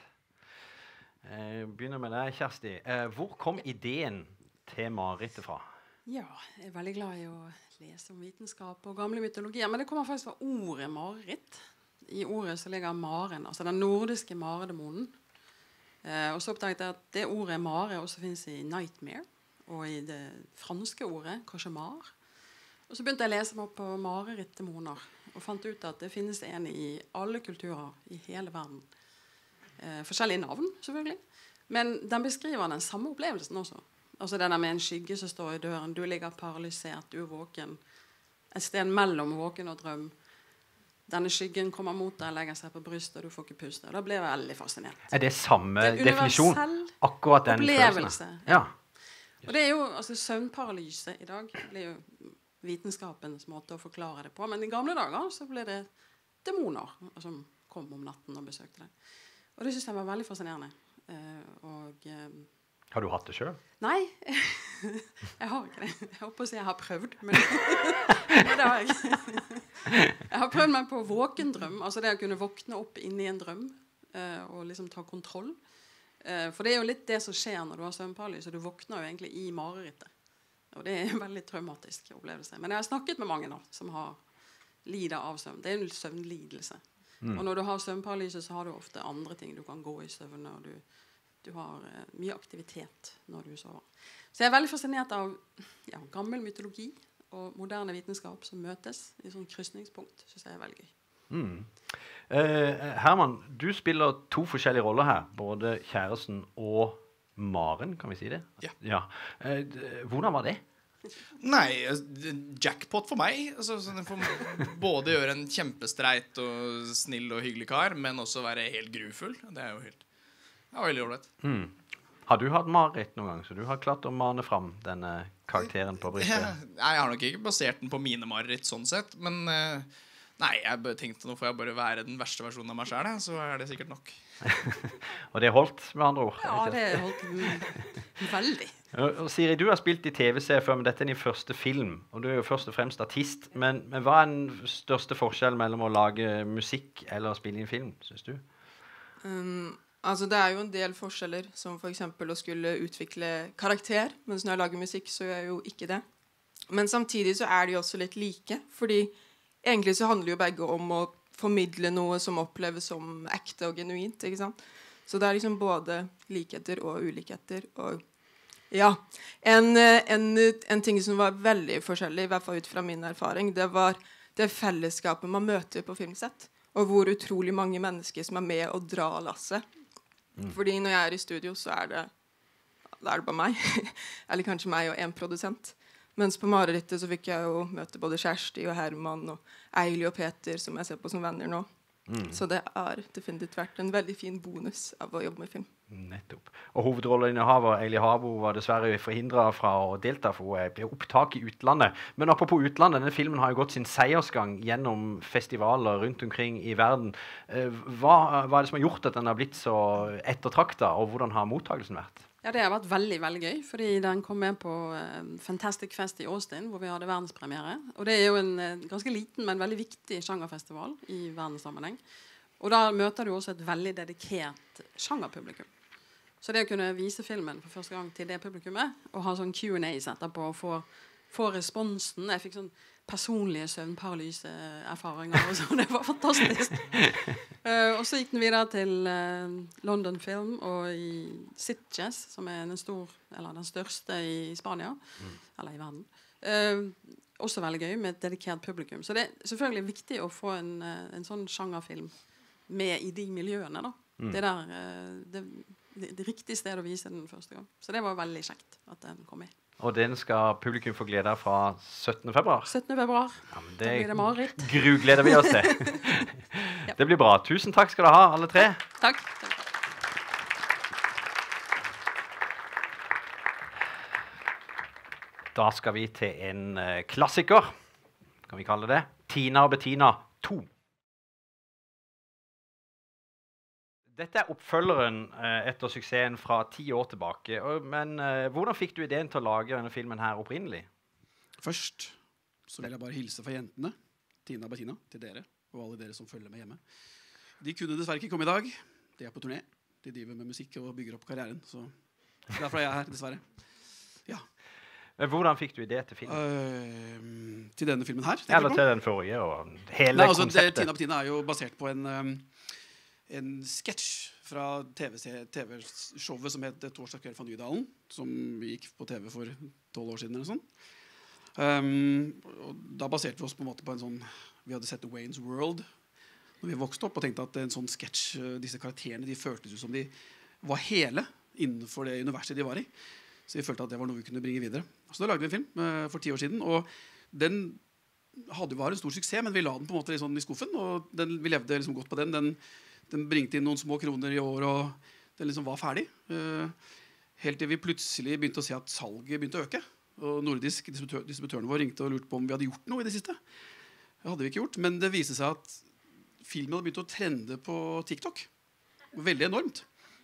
Eh, begynner med deg, Kjersti. Eh, hvor kom ideen til marerittet fra? Ja, jeg er veldig glad i å lese om vitenskap og gamle mytologier, men det kommer faktisk fra ordet mareritt. I ordet så ligger maren, altså den nordiske maredemonen. Eh, og så oppdaget jeg at det ordet mare også finnes i nightmare, og i det franske ordet cauchemar. Og så begynte jeg å lese meg opp på marerittemoner, og fant ut at det finnes en i alle kulturer i hele verden. Eh, forskjellige navn, selvfølgelig. Men den beskriver den samme opplevelsen også. Altså det der med en skygge som står i døren, du ligger paralysert, du er våken. Et sted mellom våken og drøm. Denne skyggen kommer mot deg, legger seg på brystet, og du får ikke puste. Da ble jeg veldig fascinert. Er det samme det er definisjon? Akkurat den opplevelse. Ja. Og det er jo, altså søvnparalyse i dag blir jo vitenskapens måte å forklare det på. Men i gamle dager så ble det demoner som kom om natten og besøkte deg. Og det synes jeg var veldig fascinerende. Uh, og... Uh, har du hatt det selv? Nei, jeg har ikke det. Jeg håper å si jeg har prøvd, men, men det har jeg ikke. Jeg har prøvd meg på våkendrøm, altså det å kunne våkne opp inne i en drøm uh, og liksom ta kontroll. Uh, for det er jo litt det som skjer når du har søvnparalyse, du våkner jo egentlig i marerittet. Og det er en veldig traumatisk opplevelse. Men jeg har snakket med mange nå som har lider av søvn. Det er en søvnlidelse. Mm. Og når du har søvnparalyse så har du ofte andre ting. Du kan gå i søvn, og du... Du har uh, mye aktivitet når du sover. Så jeg er veldig fascinert av ja, gammel mytologi og moderne vitenskap som møtes i sånn krysningspunkt. Synes jeg er veldig gøy. Mm. Uh, Herman, du spiller to forskjellige roller her. Både kjæresten og Maren, kan vi si det? Ja. ja. Uh, hvordan var det? Nei, jackpot for meg. Altså, så den får både gjøre en kjempestreit og snill og hyggelig kar, men også være helt grufull. Det er jo helt... Det var veldig ordentlig. Mm. Har du hatt mareritt noen gang, så du har klart å mane fram denne karakteren på brystet? Nei, jeg har nok ikke basert den på mine mareritt sånn sett, men nei, jeg tenkte nå får jeg bare være den verste versjonen av meg selv, så er det sikkert nok. Og det holdt med andre ord? Ja, det holdt veldig. Og Siri, du har spilt i tv-serie før, men dette er din første film, og du er jo først og fremst artist, men, men hva er den største forskjellen mellom å lage musikk eller å spille i en film, synes du? Um... Altså det er jo en del forskjeller, som for eksempel å skulle utvikle karakter, mens når jeg lager musikk så gjør jeg jo ikke det. Men samtidig så er de også litt like, fordi egentlig så handler jo begge om å formidle noe som oppleves som ekte og genuint, ikke sant? Så det er liksom både likheter og ulikheter, og ja, en, en, en ting som var veldig forskjellig, i hvert fall ut fra min erfaring, det var det fellesskapet man møter på filmsett, og hvor utrolig mange mennesker som er med og drar lasset. Mm. Fordi når jeg er i studio så er det da er det bare meg eller kanskje meg og en produsent, mens på marerittet så fikk jeg jo møte både Kjersti og Herman og Eili og Peter som jeg ser på som venner nå. Mm. Så det har definitivt vært en veldig fin bonus av å jobbe med film. Nettopp. Og hovedrolleinnehaver Eili Harbo var dessverre forhindret fra å delta, for hun ble opptak i utlandet. Men apropos utlandet, denne filmen har jo gått sin seiersgang gjennom festivaler rundt omkring i verden. Hva, hva er det som har gjort at den har blitt så ettertraktet, og hvordan har mottagelsen vært? Ja, det har vært veldig, veldig gøy, fordi den kom med på uh, Fantastic Fest i Austin, hvor vi hadde verdenspremiere. Og det er jo en uh, ganske liten, men veldig viktig sjangerfestival i verdenssammenheng. Og da møter du også et veldig dedikert sjangerpublikum. Så det å kunne vise filmen for første gang til det publikummet, og ha sånn Q and A's etterpå, og få, få responsen. Jeg fikk sånn personlige søvnparalyse-erfaringer, og så det var fantastisk. uh, og så gikk den videre til uh, London Film, og i Sitges, som er den, stor, eller den største i Spania, mm. eller i verden. Uh, også veldig gøy med et dedikert publikum. Så det er selvfølgelig viktig å få en, uh, en sånn sjangerfilm med i de miljøene da. Mm. Det der, uh, det, det, det riktige sted å vise den første gang. Så det var veldig kjekt at den kom med. Og den skal publikum få glede av fra syttende februar. syttende februar. Ja, det da blir det mareritt. Grugleder vi oss til. Ja. Det blir bra. Tusen takk skal dere ha, alle tre. Takk. Da skal vi til en uh, klassiker, kan vi kalle det. Tina og Bettina to. Dette er oppfølgeren uh, etter suksessen fra ti år tilbake. Og, men uh, hvordan fikk du ideen til å lage denne filmen her opprinnelig? Først så vil jeg bare hilse fra jentene, Tina og Bettina, til dere, og alle dere som følger med hjemme. De kunne dessverre ikke komme i dag. De er på turné. De driver med musikk og bygger opp karrieren, så derfor er jeg her, dessverre. Ja. Hvordan fikk du idé til filmen? Uh, til denne filmen her? Eller til den forrige, og hele Nei, altså, konseptet. Det, Tina og Bettina er jo basert på en... Um, en sketsj fra T V-showet som het Torsdag kveld fra Nydalen, som gikk på T V for tolv år siden eller sånn. Um, og da baserte vi oss på en måte på en sånn, vi hadde sett Wayne's World når vi vokste opp, og tenkte at en sånn sketsj, disse karakterene, de føltes ut som de var hele innenfor det universet de var i. Så vi følte at det var noe vi kunne bringe videre. Så da lagde vi en film uh, for ti år siden, og den hadde jo vært en stor suksess, men vi la den på en måte litt sånn i skuffen, og den, vi levde liksom godt på den. Den Den bringte inn noen små kroner i år, og den liksom var ferdig. Uh, helt til vi plutselig begynte å se at salget begynte å øke. Og Nordisk, distributør, distributørene våre, ringte og lurte på om vi hadde gjort noe i det siste. Det hadde vi ikke gjort, men det viste seg at filmen hadde begynt å trende på TikTok. Veldig enormt.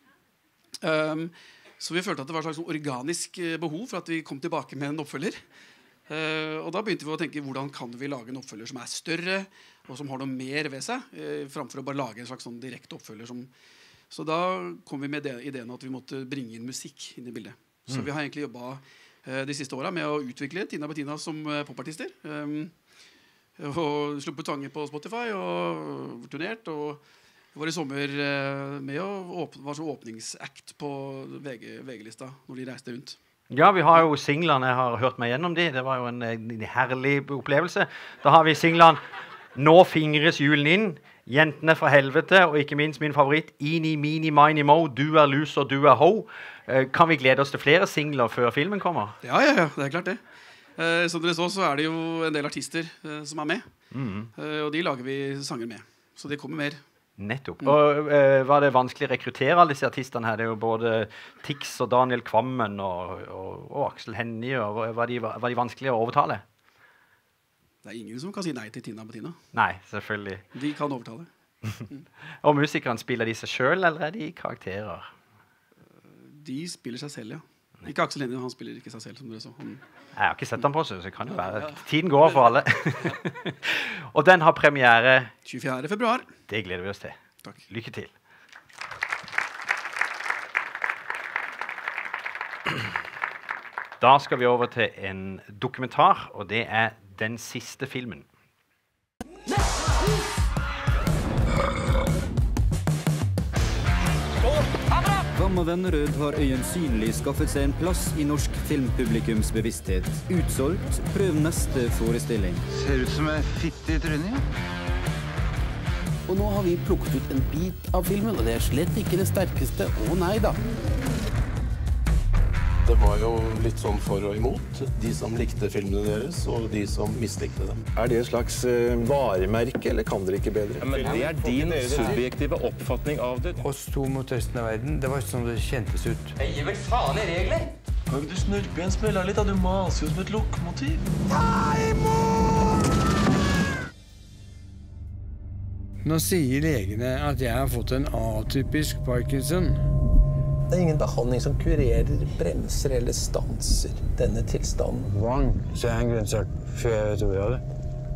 Um, så vi følte at det var et slags organisk behov for at vi kom tilbake med en oppfølger. Uh, og da begynte vi å tenke hvordan kan vi lage en oppfølger som er større og som har noe mer ved seg uh, framfor å bare lage en slags sånn direkte oppfølger som... så da kom vi med ideen at vi måtte bringe inn musikk inn i bildet. Så Mm. vi har egentlig jobbet uh, de siste årene med å utvikle Tina og Bettina som uh, popartister um, og sluppet sanger på Spotify og turnert, og var i sommer uh, med å åpne, var så åpningsakt på VG, VG-lista når de reiste rundt. Ja, vi har jo singlene, jeg har hørt meg gjennom de. Det var jo en, en herlig opplevelse. Da har vi singlene Nå fingres julen inn, Jentene fra helvete, og ikke minst min favoritt Eeny, Meeny, Miny, Mo, Du er lus og du er ho. Eh, kan vi glede oss til flere singler før filmen kommer? Ja, ja, ja, det er klart det. Eh, som dere så, så er det jo en del artister eh, som er med. Mhm. Eh, og de lager vi sanger med. Så det kommer mer. Nettopp. Og uh, var det vanskelig å rekruttere alle disse artistene her? Det er jo både Tix og Daniel Kvammen og, og, og Aksel Hennie. Og var, de, var de vanskelig å overtale? Det er ingen som kan si nei til Tina og Bettina. Nei, selvfølgelig. De kan overtale. Og musikerne, spiller de seg selv, eller er de karakterer? De spiller seg selv, ja. Ikke Aksel Hennie, han spiller ikke seg selv, som dere så. Han... Jeg har ikke sett ham på, så det kan jo være. Tiden går for alle. Og den har premiere tjuefjerde februar. Det gleder vi oss til. Takk. Lykke til. Da skal vi over til en dokumentar, og det er Den siste filmen. Gamma Vennerød har øyensynlig skaffet seg en plass i norsk filmpublikums bevissthet. Utsolgt, prøv neste forestilling. Ser ut som en fitte i trynet. Og nå har vi plukket ut en bit av filmen, og det er slett ikke det sterkeste. Å nei da. Det var jo litt sånn for og imot. De som likte filmene deres, og de som mislikte dem. Er det et slags uh, varemerke, eller kan dere ikke bedre? Ja, men det er din subjektive oppfatning av det. Oss to mot resten av verden, det var sånn det kjentes ut. Jeg gir vel faen i regler! Kan ikke du snurpe igjen spiller litt, da? Du maser jo som et lokomotiv. Ta imot! Nå sier legene at jeg har fått en atypisk Parkinson. Det er ingen behandling som kurerer, bremser eller stanser denne tilstanden. Vang, så er jeg en grønnsak før jeg vet ordet av det.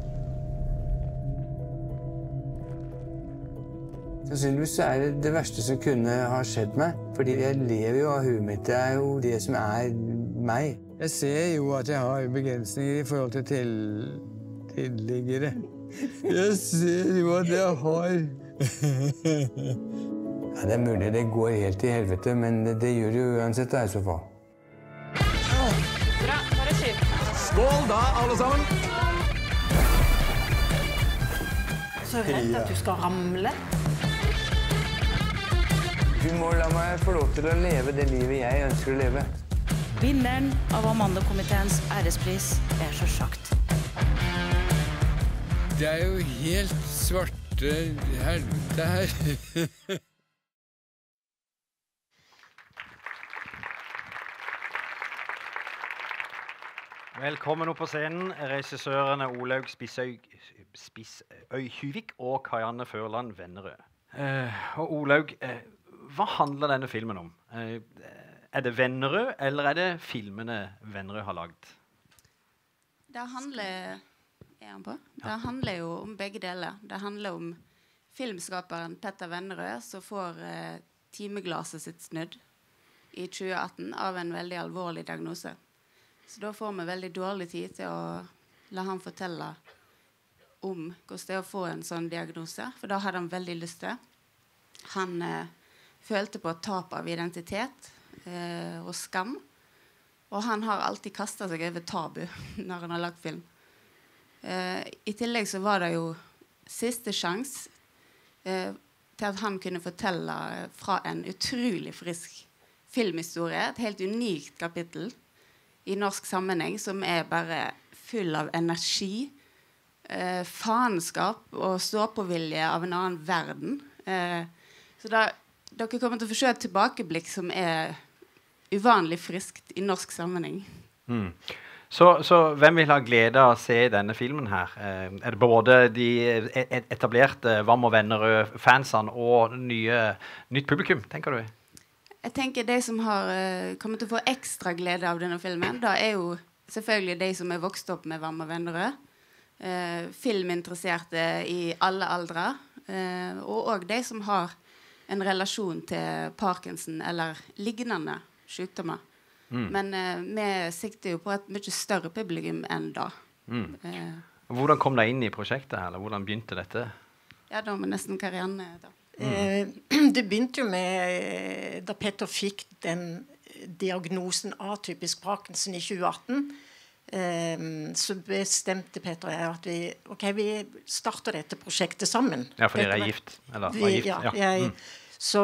Sannsynligvis er det det verste som kunne ha skjedd meg, fordi jeg lever jo av huet mitt. Det er jo det som er meg. Jeg ser jo at jeg har begrensninger i forhold til til... tilliggere. Jeg ser jo at jeg har... Ja, det er mulig det går helt til helvete, men det, det gjør det jo uansett da, i så fall. Bra, bare skyt. Skål da, alle sammen! Så redd at du skal ramle. Du må la meg få lov til å leve det livet jeg ønsker å leve. Vinneren av Amanda-komiteens ærespris er så sagt. Det er jo helt svarte helvete her. Velkommen opp på scenen, regissørene Olaug Spissøy, Spissøy Hyvik og Karianne Førland Vennerød. Eh, og Olaug, eh, hva handler denne filmen om? Eh, er det Vennerød, eller er det filmene Vennerød har laget? Det handler, er han på? Det handler jo om begge deler. Det handler om filmskaperen Petter Vennerød, som får eh, timeglaset sitt snudd i tjue atten av en veldig alvorlig diagnose. Så da får vi veldig dårlig tid til å la han fortelle om hvordan det er å få en sånn diagnose. For da hadde han veldig lyst til. Han eh, følte på et tap av identitet eh, og skam. Og han har alltid kastet seg over tabu når han har lagt film. Eh, I tillegg så var det jo siste sjans eh, til at han kunne fortelle fra en utrolig frisk filmhistorie. Et helt unikt kapittel i norsk sammenheng, som er bare full av energi, eh, faenskap og ståpåvilje av en annen verden. Eh, så da, dere kommer til å få se et tilbakeblikk som er uvanlig friskt i norsk sammenheng. Mm. Så, så hvem vil ha glede av å se denne filmen her? Eh, er det både de etablerte Vam og Vennerød-fansene og nye, nytt publikum, tenker du? Jeg tenker de som har uh, kommet til å få ekstra glede av denne filmen, da er jo selvfølgelig de som er vokst opp med Vam og Vennerød, uh, filminteresserte i alle aldre, uh, og også de som har en relasjon til Parkinson eller lignende sykdommer. Mm. Men uh, vi sikter jo på et mye større publikum enn da. Mm. Uh, hvordan kom deg inn i prosjektet, eller hvordan begynte dette? Ja, da må nesten Karianne da. Mm. Det begynte jo med da Petter fikk den diagnosen atypisk Parkinson i tjue atten, så bestemte Petter og jeg at vi, ok, vi starter dette prosjektet sammen. Ja, for dere er gift? Eller var gift, ja. ja. Jeg, mm. Så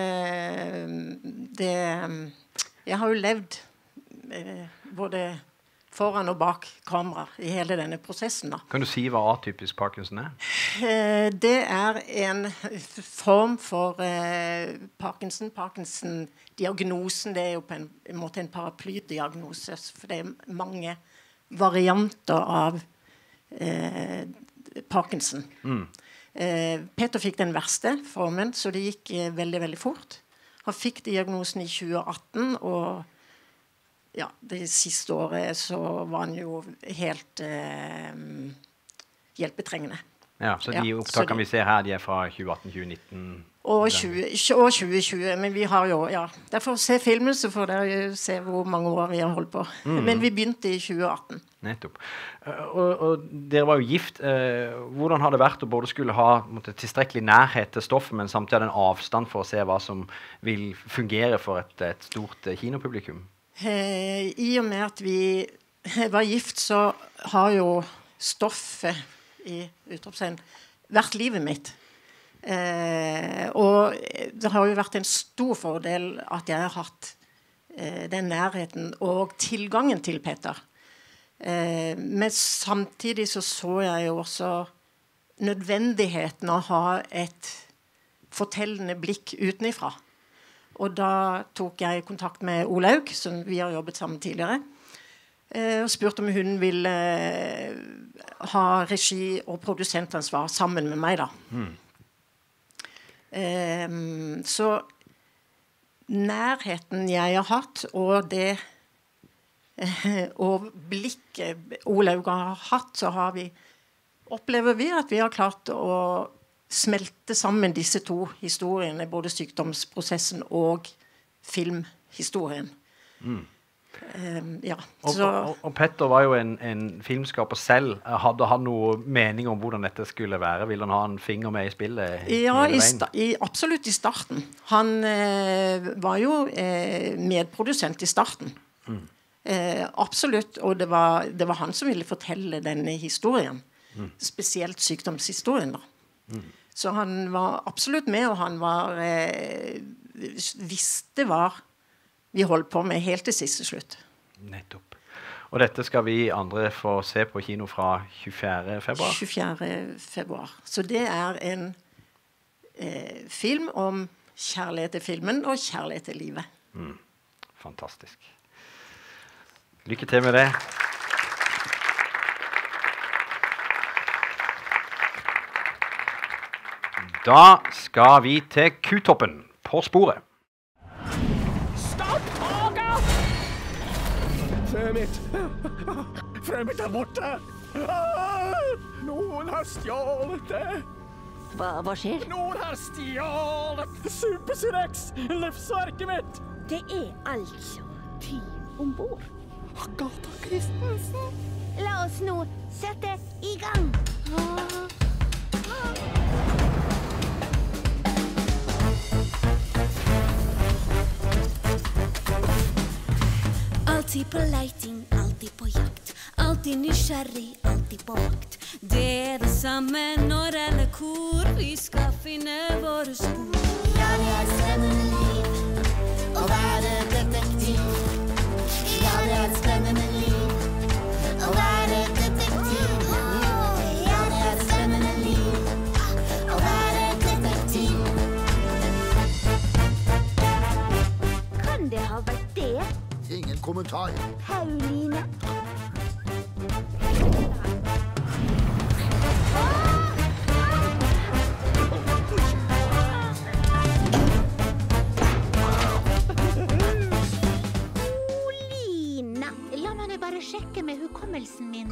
det, jeg har jo levd både foran og bak kamera i hele denne prosessen da. Kan du si hva atypisk Parkinson er? Eh, det er en form for eh, Parkinson. Parkinson-diagnosen, det er jo på en, en måte en paraplydiagnose, for det er mange varianter av eh, Parkinson. Mm. Eh, Petter fikk den verste formen, så det gikk eh, veldig, veldig fort. Han fikk diagnosen i tjue atten, og ja, det siste året så var han jo helt eh, hjelpetrengende. Ja, så de ja, opptakene vi ser her, de er fra tjue atten til tjue nitten? Og, og tjue tjue, men vi har jo, ja, derfor se filmen, så får dere se hvor mange år vi har holdt på. Mm. Men vi begynte i tjue atten. Nettopp. Og, og dere var jo gift. Hvordan har det vært å både skulle ha måtte, tilstrekkelig nærhet til stoffet, men samtidig ha en avstand for å se hva som vil fungere for et, et stort kinopublikum? Eh, I og med at vi var gift, så har jo stoffet i utropstegn vært livet mitt. Eh, og det har jo vært en stor fordel at jeg har hatt eh, den nærheten og tilgangen til Petter. Eh, men samtidig så så jeg jo også nødvendigheten av å ha et fortellende blikk utenifra. Og da tok jeg kontakt med Olaug, som vi har jobbet sammen tidligere, eh, og spurte om hun ville eh, ha regi og produsentansvar sammen med meg da. Mm. Eh, så nærheten jeg har hatt, og det eh, og blikket Olaug har hatt, så har vi, opplever vi at vi har klart å smelte sammen disse to historiene, både sykdomsprosessen og filmhistorien. Mm. Um, ja, og, og, og Petter var jo en, en filmskaper selv. Hadde han noe mening om hvordan dette skulle være? Ville han ha en finger med i spillet? Ja, i i, absolutt i starten. Han eh, var jo eh, medprodusent i starten. Mm. Eh, absolutt, og det var, det var han som ville fortelle denne historien. Mm. Spesielt sykdomshistorien da. Mm. Så han var absolutt med, og han var eh, visste var vi holder på med helt til siste slutt. Nettopp. Og dette skal vi andre få se på kino fra tjuefjerde februar? tjuefjerde februar. Så det er en eh, film om kjærlighet til filmen og kjærlighet til livet. Mm. Fantastisk. Lykke til med det. Da skal vi til Q-toppen på sporet. Stopp toget! Frøet mitt. Frøet mitt er borte. Noen har stjålet det. Hva, hva skjer? Noen har stjålet Super-Sirex, livsverket mitt. Det er altså tyv ombord. Agatha Christensen. La oss nå sette i gang. Alltid på leiting, alltid på jakt. Alltid nysgjerrig, alltid på vakt. Det er det samme når eller hvor vi skal finne våre spor. Ja, det er spennende liv å være detektiv. Ja, det er spennende liv å være detektiv. Ja, det er spennende liv å være detektiv. Kan det ha vært det? Ingen kommentar. Pauline. Olina. La meg bare sjekke med hukommelsen min.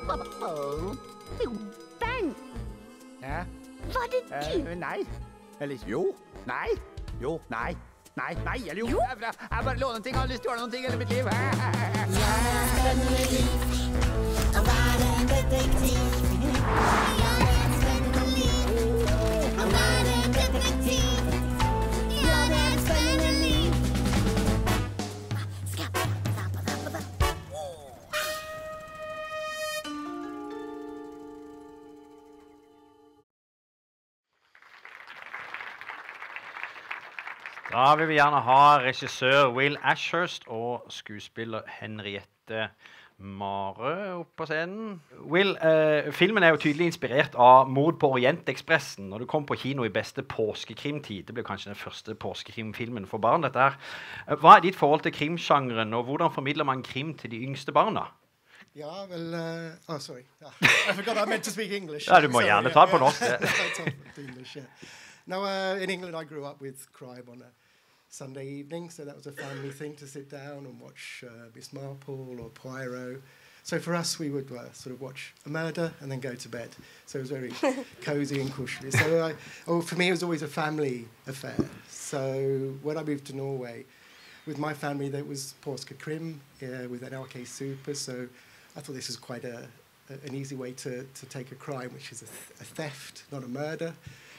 Bang! Ja? Var det du? Uh, nei. Eller jo. Nei. Jo. Nei. Nei, nei, eller jo. jo. Jeg, jeg bare låner ting, jeg har lyst til å gjøre noen ting i mitt liv. Ja, det er spennende liv å være en detektiv. Ja, det er spennende liv å være en detektiv. Ja, det er spennende liv. Skap, skap, skap, skap. Da vil vi gjerne ha regissør Will Ashurst og skuespiller Henriette Mare opp på scenen. Will, eh, filmen er jo tydelig inspirert av Mord på Orientekspressen. Når du kom på kino i beste påskekrimtid, det ble kanskje den første påskekrimfilmen for barn, dette her. Hva er ditt forhold til krimsjangeren, og hvordan formidler man krim til de yngste barna? Ja, well, uh, oh, sorry. Yeah. I forgot I meant to speak English. Ja, du må sorry, gjerne yeah, ta det på yeah. norsk. English, yeah. Now, uh, in England, I grew up with crime on a Sunday evening, so that was a family thing to sit down and watch uh, Miss Marple or Poirot. So for us, we would uh, sort of watch a murder and then go to bed. So it was very cosy and cushy. So I, oh, for me, it was always a family affair. So when I moved to Norway, with my family, there was Polska Krim uh, with N L K Super. So I thought this was quite a, a, an easy way to, to take a crime, which is a, th a theft, not a murder.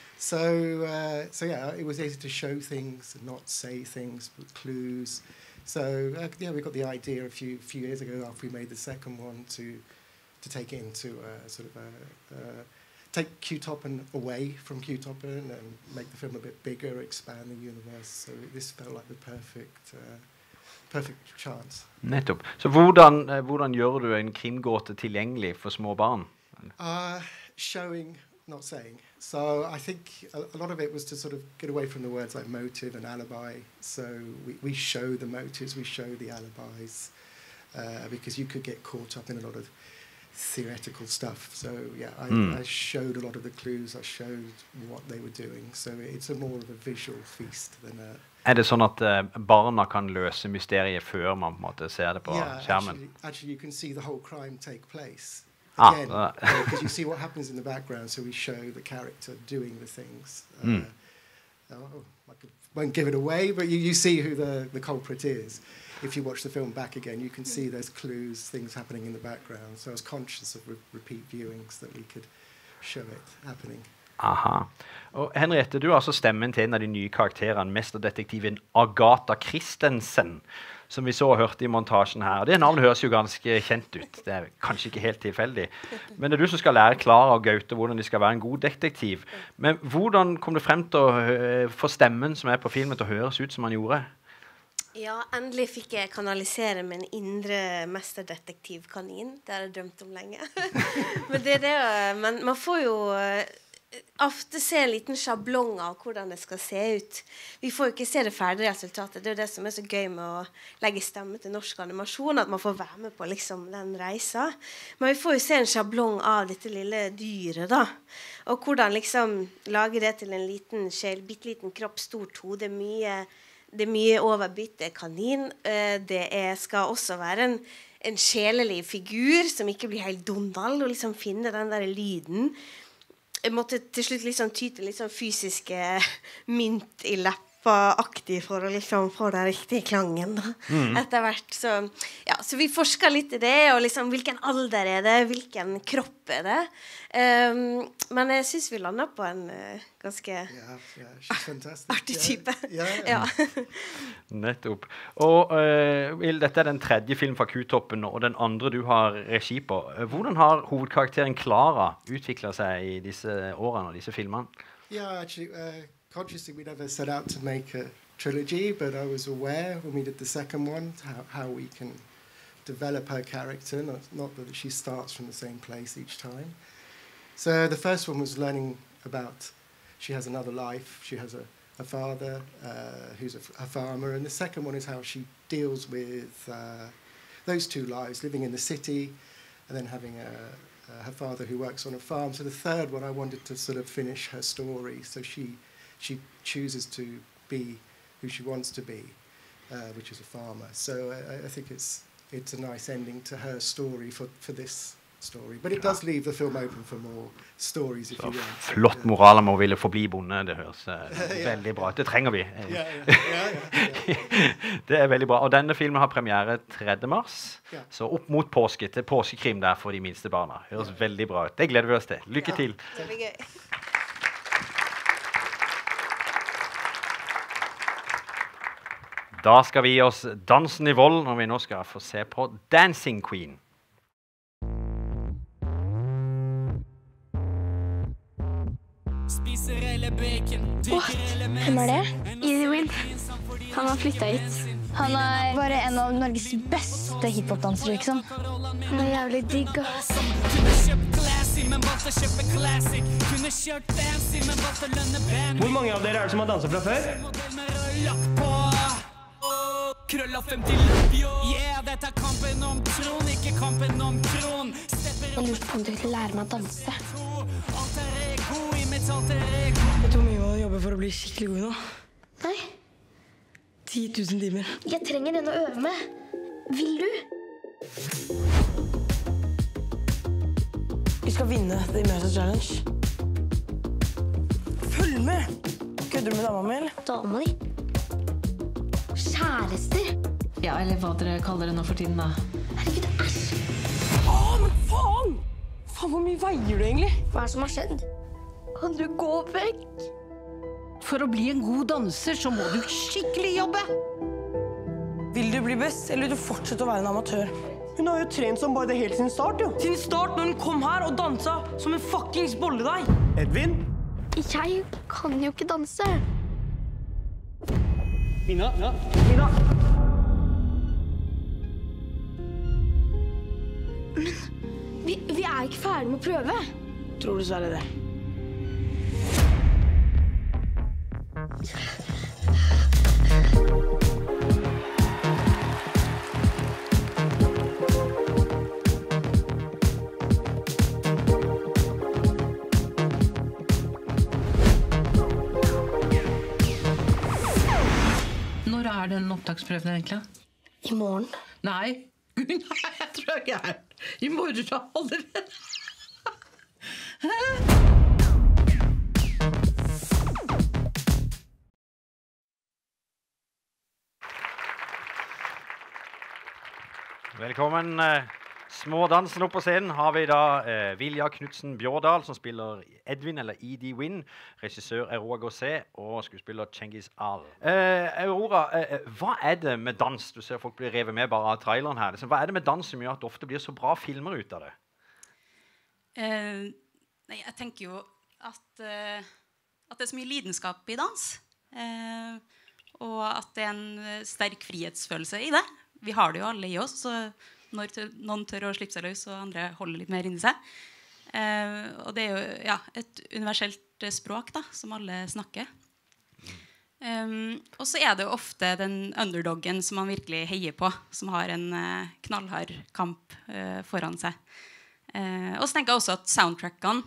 So, uh, so yeah, it was easy to show things and not say things, put clues. So uh, yeah, we got the idea a few few years ago after we made the second one to to take it into uh, sort of a, uh, take Q-Toppen away from Q-Toppen and make the film a bit bigger, expand the universe. So this felt like the perfect uh, perfect chance. Nettopp. Så hvordan, uh, hvordan gjør du en krimgåte tilgjengelig for små barn? Uh, showing, not saying. So I think a, a lot of it was to sort of get away from the words like motive and alibi. So we, we show the motives, we show the alibis, uh, because you could get caught up in a lot of theoretical stuff. So yeah, I, mm. I showed a lot of the clues, I showed what they were doing. So it's a more of a visual feast than a... Er det sånn at uh, barna kan løse mysteriet før man på en måte ser det på yeah, skjermen? Actually, actually, you can see the whole crime take place. Ah, Again, uh. because you see what happens in the background, so we show the character doing the things. Uh, mm. oh, I could, won't give it away, but you, you see who the, the culprit is. If you watch the film back again, you can see there's clues, things happening in the background. So I was conscious of re repeat viewings that we could show it happening. Aha. Og Henriette, du er altså stemmen til en av de nye karakterene, mesterdetektiven Agatha Christensen, som vi så og hørte i montasjen her. Det navnet høres jo ganske kjent ut. Det er kanskje ikke helt tilfeldig. Men det er du som skal lære Clara og Gaute hvordan de skal være en god detektiv. Men hvordan kom det frem til å få stemmen som er på filmen til å høres ut som han gjorde? Ja, endelig fikk jeg kanalisere min indre mesterdetektivkanin. Det har jeg drømt om lenge. men, det er det, men man får jo ofte se en liten sjablong av hvordan det skal se ut. Vi får jo ikke se det ferdige resultatet. Det er jo det som er så gøy med å legge stemme til norsk animasjon, at man får være med på liksom, den reisa. Men vi får jo se en sjablong av dette lille dyret, da. Og hvordan liksom lage det til en liten sjel, bitteliten kropp, stort hode, mye, det er mye overbytte kanin. Det er, skal også være en, en sjelelig figur som ikke blir helt dondal, og liksom finne den der lyden. Jeg måtte til slutt liksom ty til liksom fysiske mynt i leppa-aktig for å liksom få den riktige klangen da, mm. etter hvert. Så, ja, så vi forsker litt i det, og liksom hvilken alder er det, hvilken kropp er det. Um, men jeg synes vi lander på en uh, ganske yeah, yeah, artig type. Yeah, yeah. ja. Nettopp. Og uh, Will, dette er den tredje film fra Q-toppen, og den andre du har regi på. Hvordan har hovedkarakteren Clara utviklet seg i disse årene og disse filmene? Yeah, actually, uh, consciously we never set out to make a trilogy, but I was aware when we did the second one how, how we can develop her character, not, not that she starts from the same place each time. So the first one was learning about, she has another life, she has a, a father uh, who's a, a farmer, and the second one is how she deals with uh, those two lives, living in the city and then having a, uh, her father who works on a farm. So the third one I wanted to sort of finish her story, so she, she chooses to be who she wants to be, uh, which is a farmer. So I, I think it's, it's a nice ending to her story for, for this story. But it does leave the film open for more stories if you want. Flott moral om å ville forbli bonde, det høres uh, veldig bra ut. Det trenger vi. Ja, ja, ja, ja, ja. Det er veldig bra. Og denne filmen har premiere tredje mars, ja. Så opp mot påske til påskekrim der for de minste barna. Det høres ja. veldig bra ut. Det gleder vi oss til. Lykke ja, til. Det blir gøy. Da skal vi gi oss dansen i vold når vi nå skal få se på Dancing Queen. Åh, hvem er det? Easy Win. Han har flyttet hit. Han er bare en av Norges beste hiphop-dansere, liksom. Han er jævlig digg, ass. Hvor mange av dere er det som har danset fra før? Krølla fem til løp, yo. Yeah, dette er kampen om tron, ikke kampen om kron. Jeg lurte på om du ville lære meg å danse. Vet du hvor mye jeg jobber for å bli skikkelig god nå? Nei. ti tusen timer. Jeg trenger den å øve med. Vil du? Vi skal vinne The Immersive Challenge. Følg med! Kødder du med dama mi, eller? Dama di? Kjærester? Ja, eller hva dere kaller det nå for tiden, da. Herregud, æsj! Åh, men faen! Faen, hvor mye veier du egentlig? Hva er det som har skjedd? Kan du gå vekk? For å bli en god danser, så må du skikkelig jobbe! Vil du bli best, eller vil du fortsette å være en amatør? Hun har jo trent som bare det helt sin start, jo. Sin start når hun kom her og dansa som en fuckings bolledeig. Edvin? Jeg kan jo ikke danse. Mina, ja. Mina. Men vi, vi er ikke ferdig med å prøve. Tror du så er det det? Når er den opptaksprøven egentlig? I morgen. Nei. Nei, jeg tror ikke jeg er. I morgen allerede. Velkommen. Smådansen opp på scenen har vi da eh, Vilja Knudsen Bjordal, som spiller Edvin, eller E D Win. Regissør Aurora Gosset og skuespiller Cengiz Al. Eh, Aurora, eh, hva er det med dans? Du ser folk blir revet med bare av traileren her. Liksom, hva er det med dans som gjør at det ofte blir så bra filmer ut av det? Uh, nei, jeg tenker jo at, uh, at det er så mye lidenskap i dans. Uh, og at det er en sterk frihetsfølelse i det. Vi har det jo alle i oss, så når tør, noen tør å slippe seg løs, og andre holder litt mer inni seg. Eh, og det er jo ja, et universelt språk da, som alle snakker. Um, og så er det jo ofte den underdoggen som man virkelig heier på, som har en uh, knallhard kamp uh, foran seg. Uh, og så tenker jeg også at soundtrackene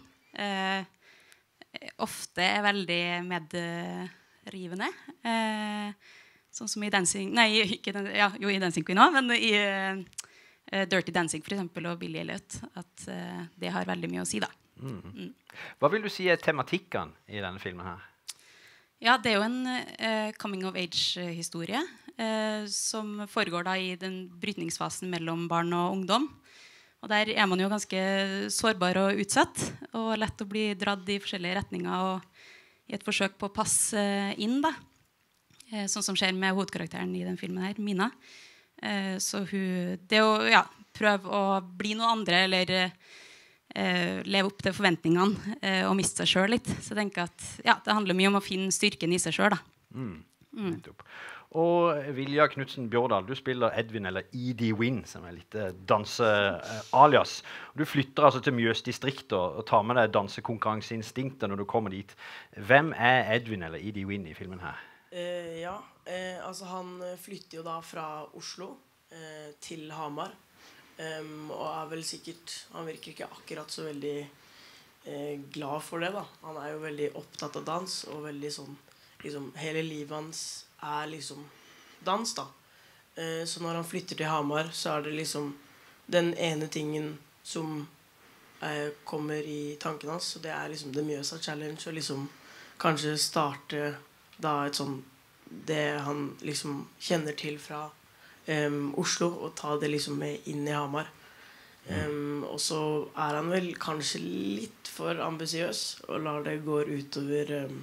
uh, ofte er veldig medrivende. Uh, sånn som i Dancing Nei, ikke den, ja, jo i Dancing Queen også, men i uh, Dirty Dancing for eksempel, og Billy Elliot, at uh, det har veldig mye å si da. Mm. Mm. Hva vil du si er tematikken i denne filmen her? Ja, det er jo en uh, coming of age-historie uh, som foregår da i den brytningsfasen mellom barn og ungdom. Og der er man jo ganske sårbar og utsatt, og lett å bli dratt i forskjellige retninger og i et forsøk på å passe uh, inn da. Uh, sånn som skjer med hovedkarakteren i den filmen her, Mina. Uh, så hun, det å ja, prøve å bli noe andre, eller Uh, leve opp til forventningene uh, og miste seg selv litt. Så jeg tenker at ja, det handler mye om å finne styrken i seg selv da. Mm. Mm. Og Vilja Knudsen Bjordal, du spiller Edvin eller Edie Wynn, som er litt uh, danse-alias. Uh, du flytter altså til Mjøs distrikt og, og tar med deg dansekonkurranseinstinktet når du kommer dit. Hvem er Edvin eller Edie Wynn i filmen her? Uh, ja, uh, altså han flytter jo da fra Oslo uh, til Hamar. Um, og er vel sikkert han virker ikke akkurat så veldig eh, glad for det da. Han er jo veldig opptatt av dans, og veldig sånn liksom, hele livet hans er liksom dans da. Eh, så når han flytter til Hamar, så er det liksom den ene tingen som eh, kommer i tanken hans, og det er liksom The Mjøsa Challenge, og liksom kanskje starte da et sånn det han liksom kjenner til fra Um, Oslo, og ta det liksom med inn i Hamar. Um, og så er han vel kanskje litt for ambisiøs og lar det gå utover um,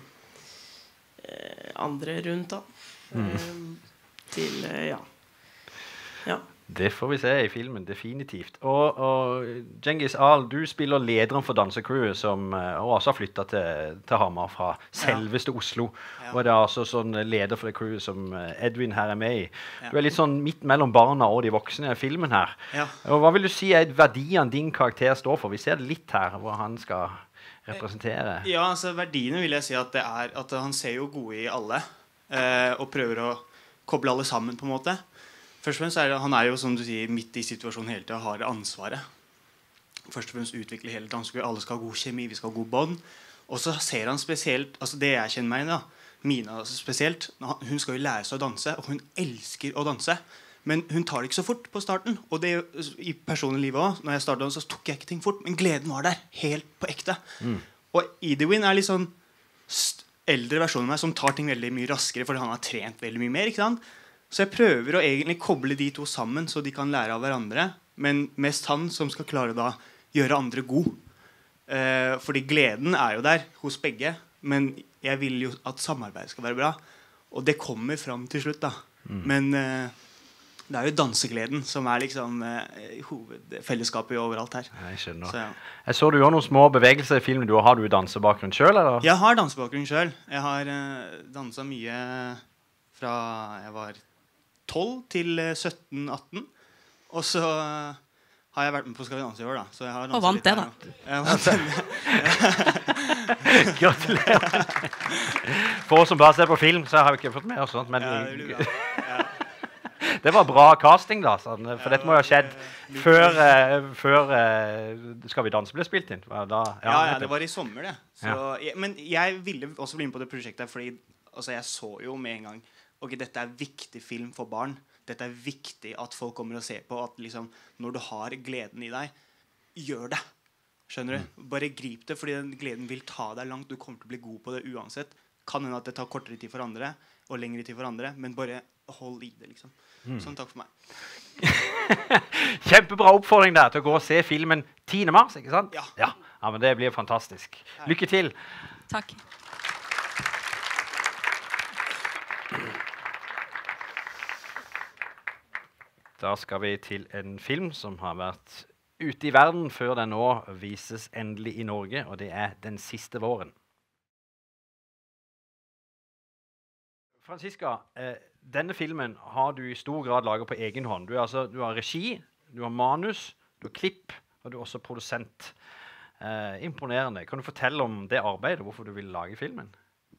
eh, andre rundt han. Um, mm. Til, uh, ja. Ja. Det får vi se i filmen, definitivt. Og, og Cengiz Ahl, du spiller lederen for dansecrewet som uh, også har flyttet til, til Hamar fra selveste ja. Oslo. Ja. Og det er altså sånn leder for det crewet som uh, Edvin her er med i. Ja. Du er litt sånn midt mellom barna og de voksne i filmen her. Ja. Og hva vil du si er verdien din karakter står for? Vi ser det litt her, hvor han skal representere. Ja, altså verdiene vil jeg si at det er at han ser jo gode i alle, uh, og prøver å koble alle sammen på en måte. Først og fremst er det, han er jo, som du sier, midt i situasjonen hele tiden, har ansvaret. Først og fremst utvikle hele dansekull. Alle skal ha god kjemi, vi skal ha god bånd. Og så ser han spesielt, altså det jeg kjenner meg i da, Mina altså spesielt, hun skal jo lære seg å danse, og hun elsker å danse. Men hun tar det ikke så fort på starten. Og det i personlig livet også, når jeg startet, så tok jeg ikke ting fort, men gleden var der, helt på ekte. Mm. Og Edie Wynn er litt sånn eldre versjon av meg, som tar ting veldig mye raskere, fordi han har trent veldig mye mer, ikke sant? Så jeg prøver å egentlig koble de to sammen, så de kan lære av hverandre. Men mest han som skal klare da gjøre andre god. Eh, fordi gleden er jo der hos begge. Men jeg vil jo at samarbeidet skal være bra. Og det kommer fram til slutt da. Mm. Men eh, det er jo dansegleden som er liksom eh, hovedfellesskapet overalt her. Jeg skjønner. Så, ja. Jeg så du gjør noen små bevegelser i filmen. Du, har du dansebakgrunn selv, eller? Jeg har dansebakgrunn selv. Jeg har eh, danset mye fra jeg var tolv til sytten atten. Og så uh, har jeg vært med på Skal vi danse i år da. Så jeg har og vant det da. Jeg vant det. Gratulerer. For oss som bare ser på film, så har vi ikke fått med oss sånt. Men ja, det, ja. det var bra casting da. Sånn, for ja, dette må jo ha skjedd før, uh, før uh, Skal vi danse ble spilt inn. Da, ja, ja, ja, det var i sommer det. Så, ja. jeg, men jeg ville også bli med på det prosjektet, fordi altså, jeg så jo med en gang ok, dette er viktig film for barn. Dette er viktig at folk kommer og ser på at liksom, når du har gleden i deg, gjør det. Skjønner du? Mm. Bare grip det, fordi den gleden vil ta deg langt. Du kommer til å bli god på det uansett. Kan hende at det tar kortere tid for andre, og lengre tid for andre, men bare hold i det, liksom. Mm. Sånn, takk for meg. Kjempebra oppfordring der til å gå og se filmen tiende mars, ikke sant? Ja. Ja, ja men det blir fantastisk. Lykke til. Takk. Da skal vi til en film som har vært ute i verden før den nå vises endelig i Norge, og det er Den siste våren. Franziska, eh, denne filmen har du i stor grad laget på egen hånd. Du, er altså, du har regi, du har manus, du har klipp, og du er også produsent. Eh, imponerende. Kan du fortelle om det arbeidet, hvorfor du ville lage filmen?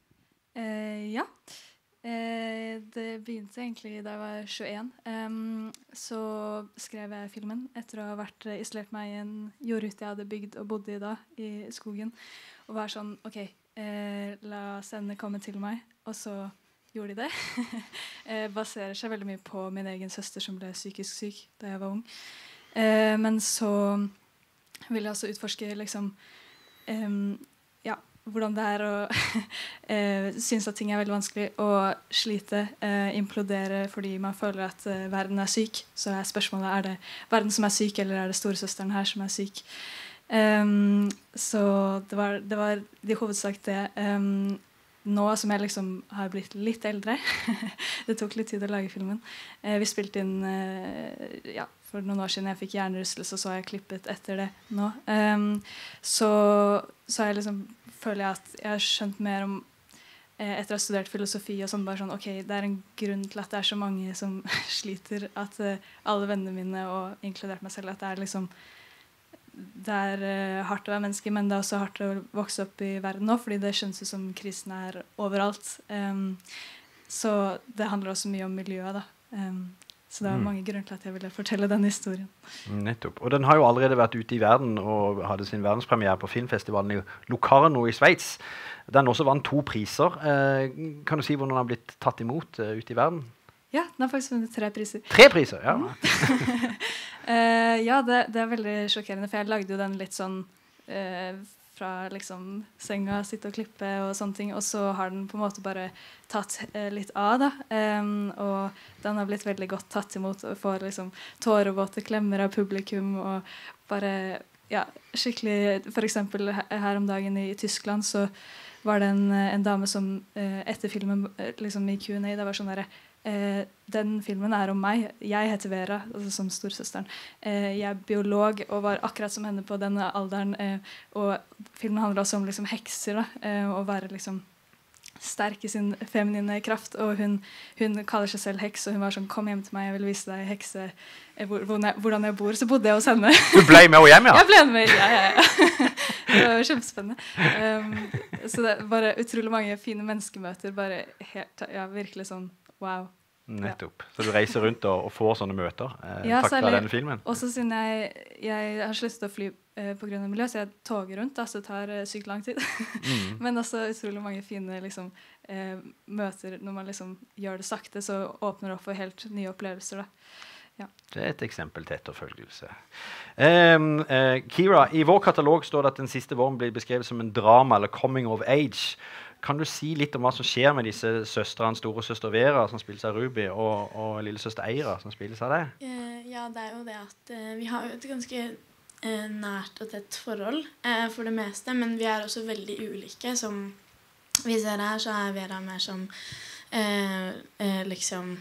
Eh, ja. Eh, det begynte egentlig da jeg var tjueen. Um, så skrev jeg filmen etter å ha vært uh, isolert meg i en jordhytte jeg hadde bygd og bodde i da, i skogen. Og var sånn, ok, eh, la scenene komme til meg. Og så gjorde de det. eh, baserer seg veldig mye på min egen søster som ble psykisk syk da jeg var ung. Eh, men så vil jeg også utforske liksom, um, ja, hvordan det er å uh, synes at ting er veldig vanskelig og slite, uh, implodere fordi man føler at uh, verden er syk. Så er spørsmålet, er det verden som er syk, eller er det storesøsteren her som er syk? Um, så det var, det var i hovedsak det. Um, nå som jeg liksom har blitt litt eldre, det tok litt tid å lage filmen. Uh, vi spilte inn uh, ja, for noen år siden jeg fikk hjernerystelse, så har jeg klippet etter det nå. Um, så, så har jeg liksom, føler jeg at jeg har skjønt mer om, eh, etter å ha studert filosofi og sånn, bare sånn, ok, det er en grunn til at det er så mange som sliter, at uh, alle vennene mine, og inkludert meg selv, at det er liksom, det er uh, hardt å være menneske, men det er også hardt å vokse opp i verden nå, fordi det skjønnes som krisen er overalt. Um, så det handler også mye om miljøet da. Um, Så det var mange grunner til at jeg ville fortelle denne historien. Nettopp. Og den har jo allerede vært ute i verden og hadde sin verdenspremiere på filmfestivalen i Locarno i Sveits. Den også vant to priser. Eh, kan du si hvordan den har blitt tatt imot uh, ute i verden? Ja, den har faktisk vunnet tre priser. Tre priser, ja. Mm. uh, ja, det, det er veldig sjokkerende, for jeg lagde jo den litt sånn uh, fra liksom senga, sitte og klippe og sånne ting, og så har den på en måte bare tatt eh, litt av da, um, og den har blitt veldig godt tatt imot og får liksom tårevåte klemmer av publikum og bare, ja, skikkelig, for eksempel her om dagen i, i Tyskland så var det en, en dame som eh, etter filmen liksom i Q and A, det var sånn der, Eh, den filmen er om meg. Jeg heter Vera, altså som storsøsteren. Eh, jeg er biolog og var akkurat som henne på denne alderen. Eh, og filmen handler også om liksom, hekser. Da, eh, å være liksom, sterk i sin feminine kraft. Og hun, hun kaller seg selv heks, og hun var sånn, kom hjem til meg, jeg vil vise deg hekse, eh, hvor, hvordan jeg bor. Så bodde jeg hos henne. Du ble med henne hjem, ja? Jeg ble med, ja, ja, ja. Det var kjempespennende. Um, så det er bare utrolig mange fine menneskemøter. Bare helt, ja, virkelig sånn wow. Nettopp. Så du reiser rundt og, og får sånne møter eh, ja, takk for denne filmen. Også siden jeg, jeg har sluttet å fly eh, på grunn av miljø, så jeg toger rundt, da, så det tar eh, sykt lang tid. mm. Men også utrolig mange fine liksom, eh, møter. Når man liksom gjør det sakte, så åpner det opp for helt nye opplevelser. Da. Ja. Det er et eksempel til etterfølgelse. Um, uh, Kira, i vår katalog står det at den siste våren blir beskrevet som en drama eller coming of age. Kan du si litt om hva som skjer med disse søstrene, store søster Vera, som spilles av Ruby, og, og lille søster Eira, som spilles av deg? Uh, ja, det er jo det at uh, vi har jo et ganske uh, nært og tett forhold uh, for det meste, men vi er også veldig ulike. Som vi ser her, så er Vera mer som uh, uh, liksom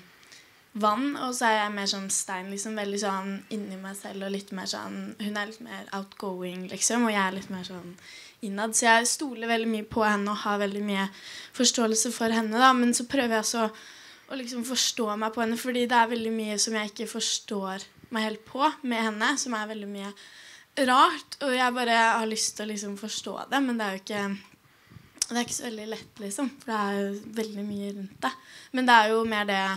vann, og så er jeg mer som stein, liksom veldig sånn inni meg selv, og litt mer sånn, hun er litt mer outgoing, liksom, og jeg er litt mer sånn innad, så jeg stoler veldig mye på henne og har veldig mye forståelse for henne, da, men så prøver jeg også å liksom forstå meg på henne, fordi det er veldig mye som jeg ikke forstår meg helt på med henne, som er veldig mye rart, og jeg bare har lyst til å liksom forstå det, men det er jo ikke det er ikke så veldig lett, liksom, for det er jo veldig mye rundt det, men det er jo mer det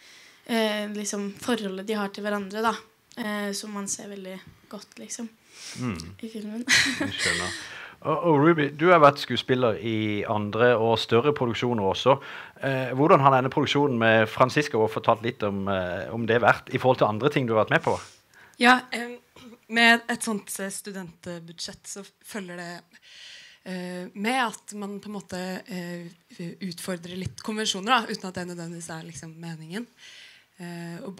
eh, liksom forholdet de har til hverandre, da, eh, som man ser veldig godt, liksom, mm. i filmen. Jeg skjønner. Og, og Ruby, du har vært skuespiller i andre og større produksjoner også. Eh, hvordan har denne produksjonen med Franziska fortalt litt om, eh, om det vært i forhold til andre ting du har vært med på? Ja, eh, med et sånt studentbudsjett så følger det eh, med at man på en måte eh, utfordrer litt konvensjoner, da, uten at det nødvendigvis er liksom meningen. Eh, og,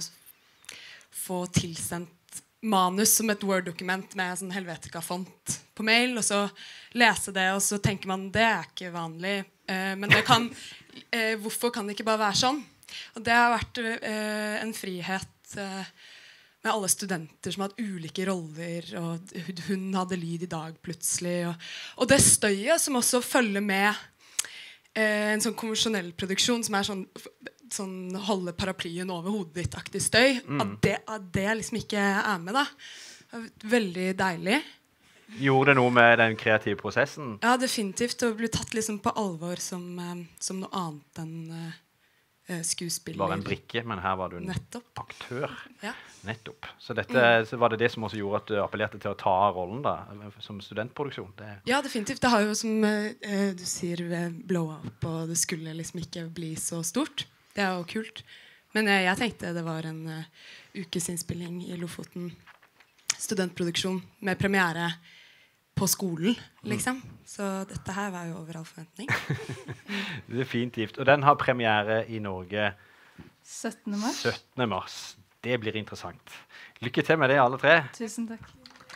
og få tilsendt manus som et Word-dokument med sånn Helvetica-font på mail, og så lese det, og så tenker man, det er ikke vanlig. Eh, men det kan, eh, hvorfor kan det ikke bare være sånn? Og det har vært eh, en frihet eh, med alle studenter som har hatt ulike roller, og hun hadde lyd i dag plutselig, og, og det støyet som også følger med eh, en sånn konvensjonell produksjon som er sånn, sånn holde paraplyen over hodet ditt-aktig støy, Mm. at, det, at det liksom ikke er med, da. Veldig deilig. Gjorde det noe med den kreative prosessen? Ja, definitivt. Å bli tatt liksom på alvor som, eh, som noe annet enn eh, skuespiller. Bare en brikke, men her var du en Nettopp. aktør. Ja. Nettopp. Så, dette, Mm. så var det det som også gjorde at du appellerte til å ta rollen da, som studentproduksjon? Det. Ja, definitivt. Det har jo, som eh, du sier, eh, blow up, og det skulle liksom ikke bli så stort. Det er jo kult. Men eh, jeg tenkte det var en uh, ukes innspilling i Lofoten. Studentproduksjon med premiere på skolen, liksom. Mm. Så dette her var jo over all forventning. Definitivt. Og den har premiere i Norge syttende mars. syttende mars. Det blir interessant. Lykke til med det, alle tre. Tusen takk.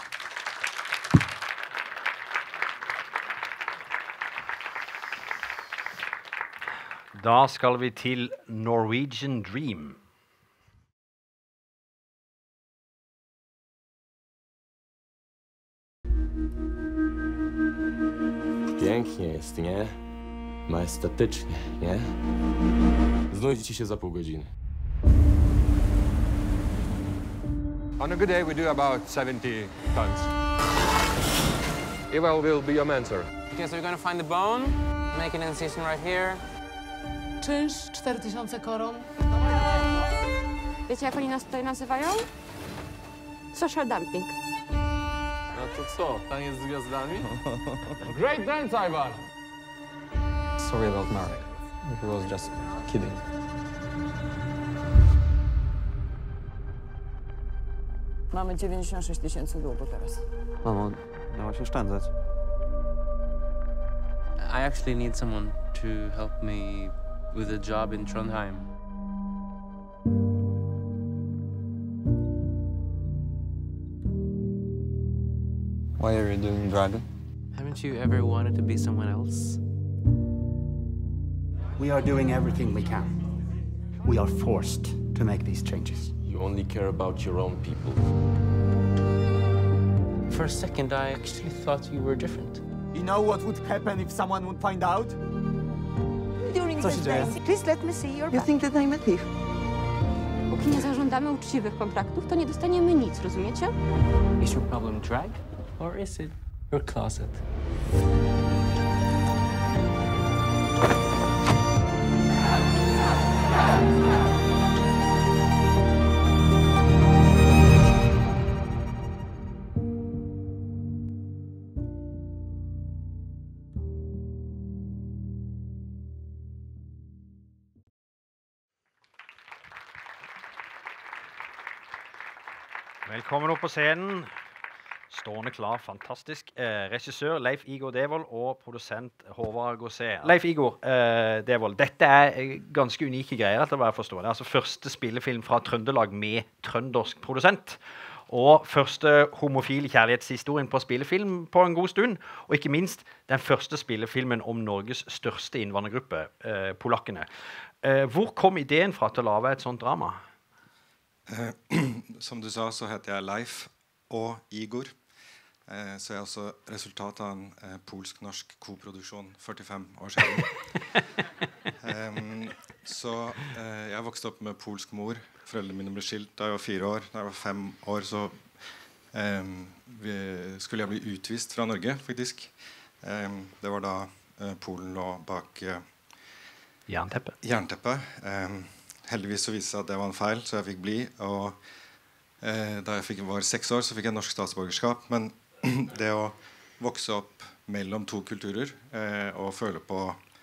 Da skal vi til Norwegian Dream. Pięknie jest, nie? Majestatycznie, nie? Znudzi się za pół godziny. On a good day, we do about seventy tons. Ewell will be your mentor. Okay, so you're gonna find the bone, make an incision right here. Czynsz cztery tysiące koron. Wiecie, jak oni nas tutaj nazywają? Social dumping. No to co, taniec z gwiazdami? Great dance, Ivan! Sorry about Marek. He was just kidding. Mamy dziewięćdziesiąt sześć tysięcy długu teraz. Mamo, dałaś oszczędzać. I actually need someone to help me with a job in Trondheim. Why are you doing Dragon? Haven't you ever wanted to be someone else? We are doing everything we can. We are forced to make these changes. You only care about your own people. For a second, I actually thought you were different. You know what would happen if someone would find out? During Co this się dzieje? day, please let me see your You back. think that I'm a thief? Póki nie zażądamy uczciwych kontraktów, to nie dostaniemy nic, rozumiecie? Is your problem drag, or is it your closet? Velkommen opp på scenen. Stående klar, fantastisk. Eh, regissør Leif Igor Devold og produsent Håvard Gausset. Leif Igor eh, Devold, dette er eh, ganske unike greier, etter hva jeg forstår. Det er altså første spillefilm fra Trøndelag med trøndersk produsent. Og første homofile kjærlighetshistorien på spillefilm på en god stund. Og ikke minst den første spillefilmen om Norges største innvandrergruppe, eh, polakkene. Eh, hvor kom ideen fra til å lage et sånt drama? Eh, som du sa, så heter jeg Leif og Igor. Eh, så jeg er også resultat av en eh, polsk-norsk koproduksjon førtifem år siden. um, så eh, jeg vokste opp med polsk mor. Foreldrene mine ble skilt da jeg var fire år. Da jeg var fem år, så um, vi, skulle jeg bli utvist fra Norge, faktisk. Um, det var da eh, Polen lå bak eh, Jernteppet. Jernteppet. Um, heldigvis så viste det seg at det var en feil, så jeg fikk bli. Og eh, da jeg fikk, var seks år, så fikk jeg norsk statsborgerskap. Men det å vokse opp mellom to kulturer eh, og føle på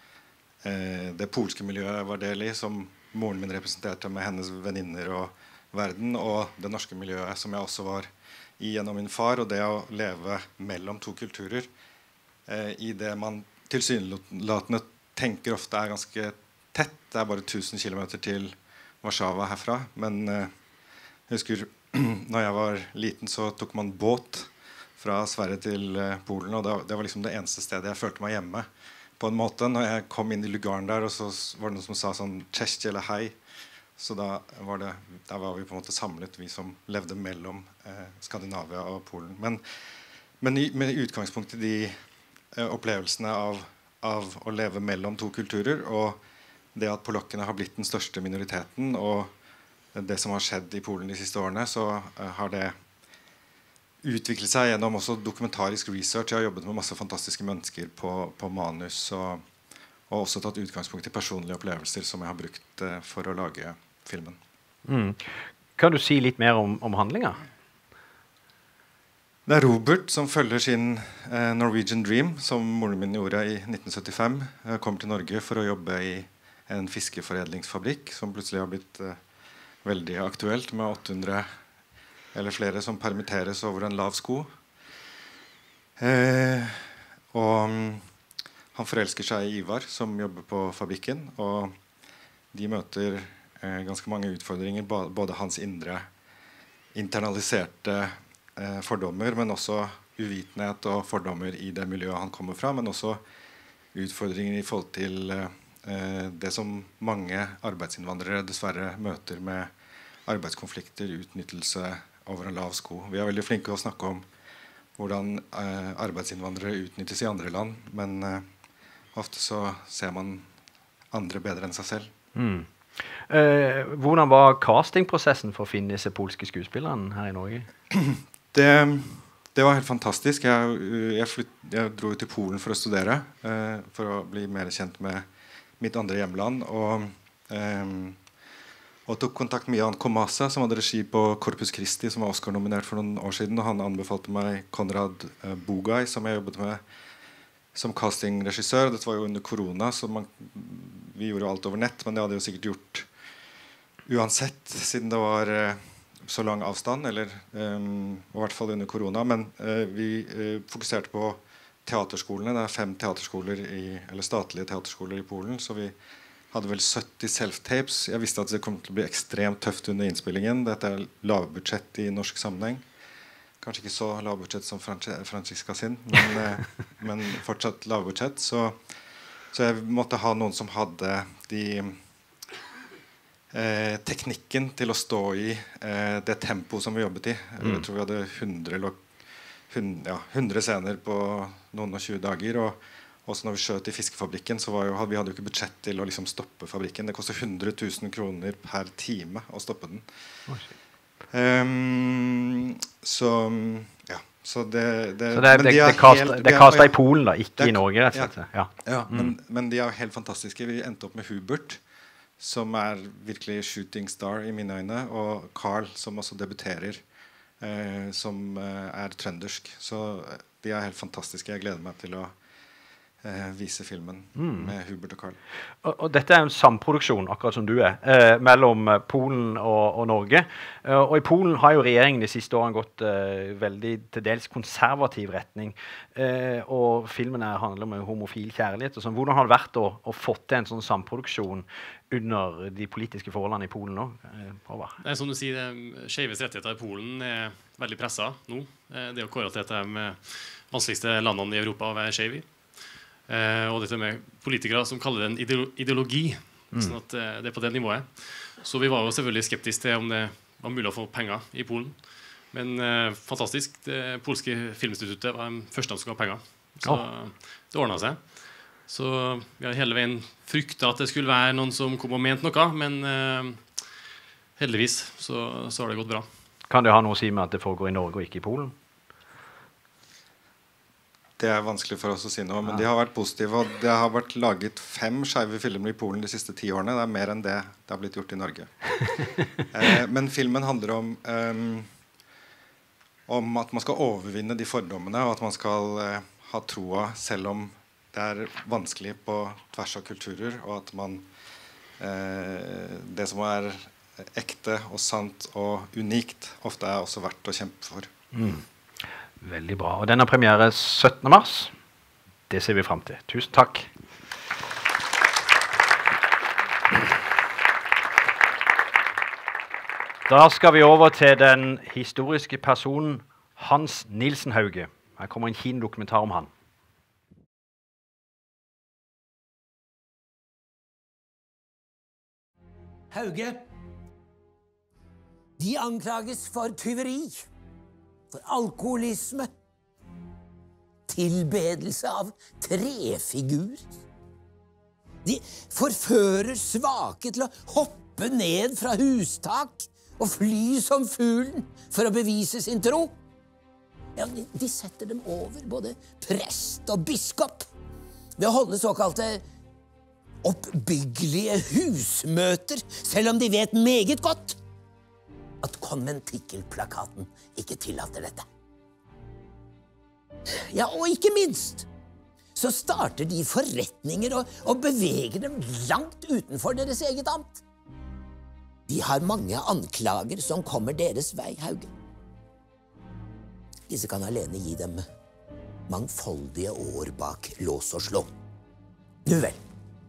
eh, det polske miljøet jeg var del i, som moren min representerte med hennes venninner og verden, og det norske miljøet som jeg også var i gjennom min far, og det å leve mellom to kulturer eh, i det man tilsynelatende tenker ofte er ganske tett. Det er bare tusen kilometer til Warszawa herfra, men eh, jeg husker når jeg var liten, så tok man båt fra Sverige til uh, Polen, og det, det var liksom det eneste stedet jeg følte meg hjemme på en måte. Når jeg kom inn i lugaren der, og så var det noen som sa sånn «Cześć» eller «Hei», så da var, det, da var vi på en måte samlet, vi som levde mellom uh, Skandinavia og Polen. Men, men i, med utgangspunkt i de uh, opplevelsene av av å leve mellom to kulturer, og det at polakkene har blitt den største minoriteten, og det som har skjedd i Polen de siste årene, så uh, har det utviklet seg gjennom også dokumentarisk research. Jeg har jobbet med masse fantastiske mennesker på, på manus, og, og også tatt utgangspunkt i personlige opplevelser som jeg har brukt uh, for å lage filmen. Mm. Kan du si litt mer om, om handlinga? Det er Robert som følger sin uh, Norwegian Dream, som moren min gjorde i nitten syttifem. Jeg kommer til Norge for å jobbe i en fiskeforedlingsfabrikk, som plutselig har blitt uh, veldig aktuelt med åtte hundre eller flere som permitteres over en lav sko. Eh, og um, han forelsker seg i Ivar, som jobber på fabrikken, og de møter eh, ganske mange utfordringer, både hans indre internaliserte eh, fordommer, men også uvitenhet og fordommer i det miljøet han kommer fra, men også utfordringer i forhold til eh, det som mange arbeidsinnvandrere dessverre møter med arbeidskonflikter, utnyttelse over en lav sko. Vi er veldig flinke å snakke om hvordan eh, arbeidsinnvandrere utnyttes i andre land, men eh, ofte så ser man andre bedre enn seg selv. Mm. Eh, hvordan var castingprosessen for å finne disse polske skuespillerne her i Norge? Det, det var helt fantastisk. Jeg, jeg, flytt, jeg dro til Polen for å studere, eh, for å bli mer kjent med mitt andre hjemland, og eh, og tok kontakt med Jan Komasa, som hadde regi på Corpus Christi, som var Oscar-nominert for noen år siden, og han anbefalte meg Konrad uh, Bugaj, som jeg jobbet med som castingregissør. Dette var jo under korona, så man, vi gjorde alt over nett, men det hadde jo sikkert gjort uansett, siden det var uh, så lang avstand, eller um, i hvert fall under korona. Men uh, vi uh, fokuserte på teaterskolene. Det er fem teaterskoler i, eller statlige teaterskoler i Polen, så vi hadde vel sytti self-tapes. Jeg visste at det kom til å bli ekstremt tøft under innspillingen. Dette er lavbudsjett i norsk sammenheng. Kanskje ikke så lavbudsjett som Francesca sin, men, eh, men fortsatt lavbudsjett. Så, så jeg måtte ha noen som hadde de eh, teknikken til å stå i eh, det tempo som vi jobbet i. Mm. Jeg tror vi hadde hundre, hundre, ja, hundre scener på noen og tjue dager, og også når vi skjøt i fiskefabrikken, så var jo, vi hadde jo ikke budsjett til å liksom stoppe fabrikken. Det kostet hundre tusen kroner per time å stoppe den. Um, så ja, så det, det, så det, men det, de er det, kast, helt, det er kastet i Polen da, ikke det, i Norge, rett og slett. Ja, ja mm. men, men de er jo helt fantastiske. Vi endte opp med Hubert, som er virkelig shooting star i mine øyne, og Carl, som også debuterer, eh, som eh, er trøndersk. Så de er helt fantastiske. Jeg gleder meg til å Eh, vise filmen mm. med Hubert og Carl. Og, og dette er en samproduksjon, akkurat som du er, eh, mellom Polen og, og Norge. Eh, og i Polen har jo regjeringen de siste årene gått eh, veldig til dels konservativ retning. Eh, og filmen her handler om homofil kjærlighet. Og sånn. Hvordan har det vært å, å få til en sånn samproduksjon under de politiske forholdene i Polen nå? Eh, det er som du sier, skeives rettigheter i Polen er veldig presset nå. Eh, det er jo kåret til et av de vanskeligste landene i Europa å være skeiv i. Eh, og dette med politikere som kaller det en ideologi, mm. sånn at eh, det er på det nivået. Så vi var jo selvfølgelig skeptiske til om det var mulig å få penger i Polen, men eh, fantastisk, det polske filminstituttet var den første som ga penger, så oh. det ordnet seg. Så vi har hele veien fryktet at det skulle være noen som kom og mente noe, men eh, heldigvis så, så har det gått bra. Kan det ha noe å si med at det foregår i Norge og ikke i Polen? Det er vanskelig for oss å si noe, men ja. De har vært positive, og det har vært laget fem skeive filmer i Polen de siste ti årene. Det er mer enn det det har blitt gjort i Norge. eh, men filmen handler om um, om at man skal overvinne de fordommene, og at man skal eh, ha troa selv om det er vanskelig på tvers av kulturer, og at man eh, det som er ekte og sant og unikt ofte er også verdt å kjempe for. Mm. Veldig bra. Og den har premiere syttende mars. Det ser vi frem til. Tusen takk. Da skal vi over til den historiske personen Hans Nielsen Hauge. Her kommer en kinodokumentar om han. Hauge. De anklages for tyveri. For alkoholisme, tilbedelse av trefigurer. De forfører svake til å hoppe ned fra hustak og fly som fuglen for å bevise sin tro. Ja, de, de setter dem over både prest og biskop ved å holde såkalte oppbyggelige husmøter, selv om de vet meget godt at konventikkelplakaten ikke tillater dette. Ja, og ikke minst så starter de forretninger og, og beveger dem langt utenfor deres eget amt. De har mange anklager som kommer deres vei, Hauge. Disse kan alene gi dem mangfoldige år bak lås og slå. Nu vel.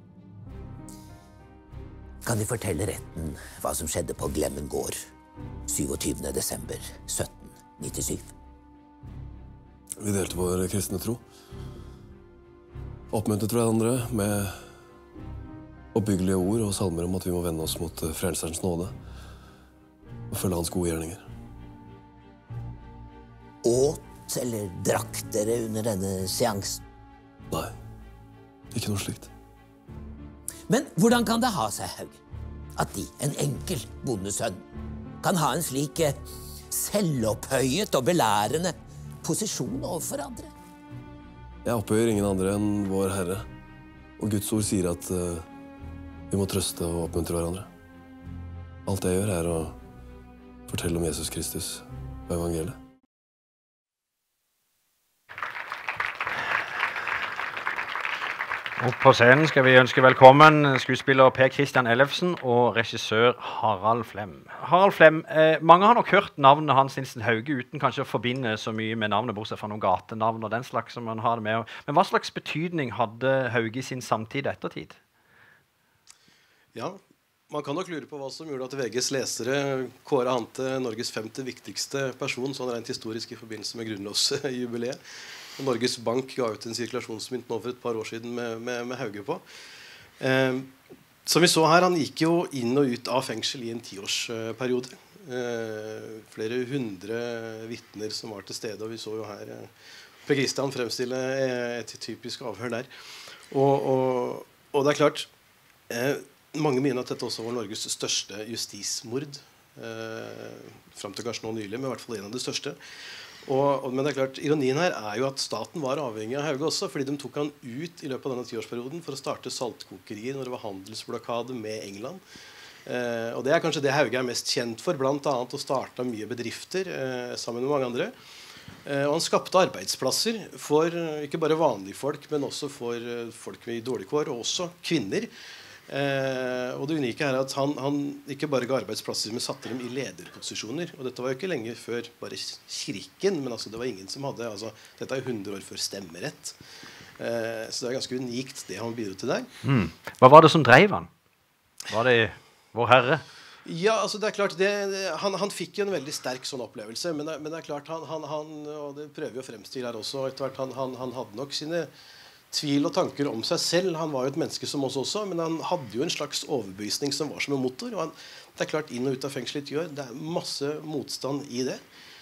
Kan de fortelle retten hva som skjedde på Glemmen gård syvogtyvende desember sytten nittisyv? Vi delte vår kristne tro. Oppmuntret hverandre med oppbyggelige ord og salmer om at vi må vende oss mot frelserens nåde og følge hans gode gjerninger. Åt eller drakk dere under denne seansen? Nei, ikke noe slikt. Men hvordan kan det ha seg, Hauge, at de, en enkel bondesønn, kan ha en slik eh, selvopphøyet og belærende posisjon overfor andre? Jeg opphøyer ingen andre enn vår Herre, og Guds ord sier at uh, vi må trøste og oppmuntre hverandre. Alt jeg gjør er å fortelle om Jesus Kristus og evangeliet. Opp på scenen skal vi ønske velkommen skuespiller Per Christian Ellefsen og regissør Harald Flem. Harald Flem, eh, mange har nok hørt navnet Hans Nilsen Hauge uten kanskje å forbinde så mye med navnet, bortsett fra noen gatenavn og den slags som man har det med. Men hva slags betydning hadde Hauge i sin samtid og ettertid? Ja, man kan nok lure på hva som gjorde at V G's lesere kåret han til Norges femte viktigste person, sånn rent historisk i forbindelse med grunnlovsjubileet. Norges Bank ga ut en sirkulasjonsmynt nå for et par år siden med, med, med Hauge på. Eh, som vi så her, han gikk jo inn og ut av fengsel i en tiårsperiode. Eh, flere hundre vittner som var til stede, og vi så jo her eh, Per Christian fremstille et typisk avhør der. Og, og, og det er klart, eh, mange mener at dette også var Norges største justismord. Eh, frem til kanskje nå nylig, men i hvert fall en av de største. Og, og, men det er klart, ironien her er jo at staten var avhengig av Hauge også, fordi de tok han ut i løpet av denne tiårsperioden for å starte saltkokerier når det var handelsblokade med England. Eh, og det er kanskje det Hauge er mest kjent for, blant annet å starte mye bedrifter eh, sammen med mange andre. Eh, og han skapte arbeidsplasser for eh, ikke bare vanlige folk, men også for eh, folk med dårlig kår, og også kvinner. Eh, og det unike er at han, han ikke bare ga arbeidsplasser, men satte dem i lederposisjoner. Og dette var jo ikke lenge før bare kirken, men altså det var ingen som hadde altså, dette er jo hundre år før stemmerett. Eh, så det er ganske unikt det han bidro til der. Mm. Hva var det som drev han? Var det vår Herre? Ja, altså det er klart det, det, han, han fikk jo en veldig sterk sånn opplevelse, men det, men det er klart han, han, han, og det prøver vi å fremstille her også, etter hvert han, han, han hadde nok sine tvil og tanker om seg selv. Han var jo et menneske som oss også, men han hadde jo en slags overbevisning som var som en motor. Og han, det er klart, inn og ut av fengselet gjør, det er masse motstand i det.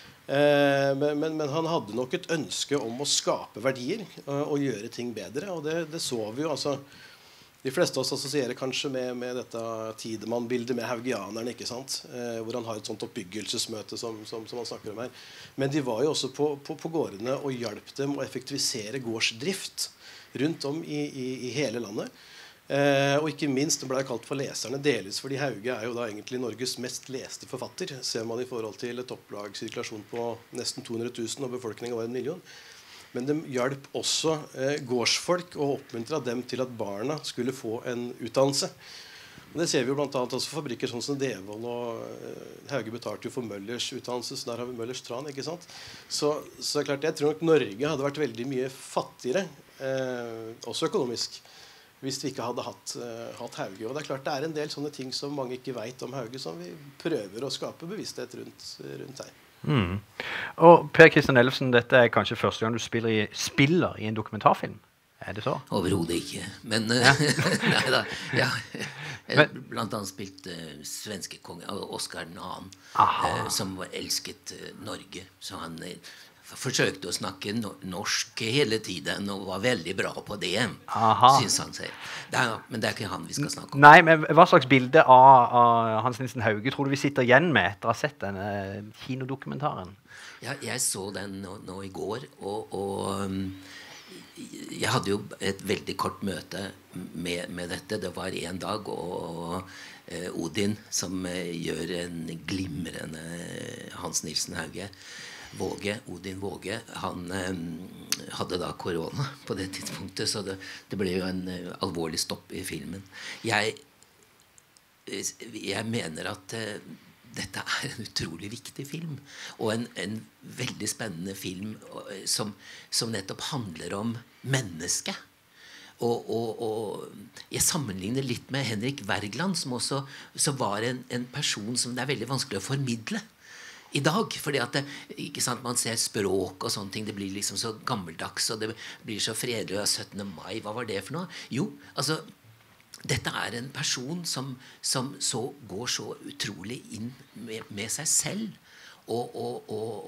Eh, men, men, men han hadde nok et ønske om å skape verdier uh, og gjøre ting bedre. Og det, det så vi jo, altså. De fleste av oss assosierer kanskje med, med dette Tidemann-bildet med haugianerne, ikke sant? Eh, hvor han har et sånt oppbyggelsesmøte som, som, som han snakker om her. Men de var jo også på, på, på gårdene og hjalp dem å effektivisere gårdsdrift rundt om i, i, i hele landet. Eh, og ikke minst, det ble kalt for leserne delvis, fordi Hauge er jo da egentlig Norges mest leste forfatter, ser man i forhold til et opplagssirkulasjon på nesten to hundre tusen, og befolkningen var en million. Men de hjalp også eh, gårdsfolk og oppmuntret dem til at barna skulle få en utdannelse. Og det ser vi jo blant annet også for fabrikker sånn som Devold, og eh, Hauge betalte jo for Møllers utdannelse, så der har vi Møllers Tran, ikke sant? Så, så er klart, jeg tror nok Norge hadde vært veldig mye fattigere, Eh, også økonomisk, hvis vi ikke hadde hatt, eh, hatt Hauge. Og det er klart det er en del sånne ting som mange ikke vet om Hauge, som vi prøver å skape bevissthet rundt, rundt her. Mm. Og Per Christian Ellefsen, dette er kanskje første gang du spiller i, spiller i en dokumentarfilm? Er det så? Overhodet ikke, men ja. Nei da, ja. Jeg har blant annet spilt uh, svenske konge Oscar den andre, uh, som var elsket uh, Norge, så han uh, forsøkte å snakke norsk hele tiden og var veldig bra på det, Aha. synes han selv. Det er, men det er ikke han vi skal snakke om. Nei, men hva slags bilde av, av Hans Nilsen Hauge tror du vi sitter igjen med etter å ha sett denne kinodokumentaren? Ja, jeg så den nå, nå i går, og, og um, jeg hadde jo et veldig kort møte med, med dette. Det var en dag, og uh, Odin, som uh, gjør en glimrende Hans Nilsen Hauge, Våge, Odin Våge, han um, hadde da korona på det tidspunktet, så det, det ble jo en uh, alvorlig stopp i filmen. Jeg, jeg mener at uh, dette er en utrolig viktig film, og en, en veldig spennende film uh, som, som nettopp handler om mennesket. Og, og, og jeg sammenligner litt med Henrik Wergeland, som også som var en, en person som det er veldig vanskelig å formidle i dag, fordi at det, ikke sant, man ser språk og sånne ting, det blir liksom så gammeldags, og det blir så fredelig, og syttende mai, hva var det for noe? Jo, altså, dette er en person som, som så går så utrolig inn med, med seg selv, og, og, og,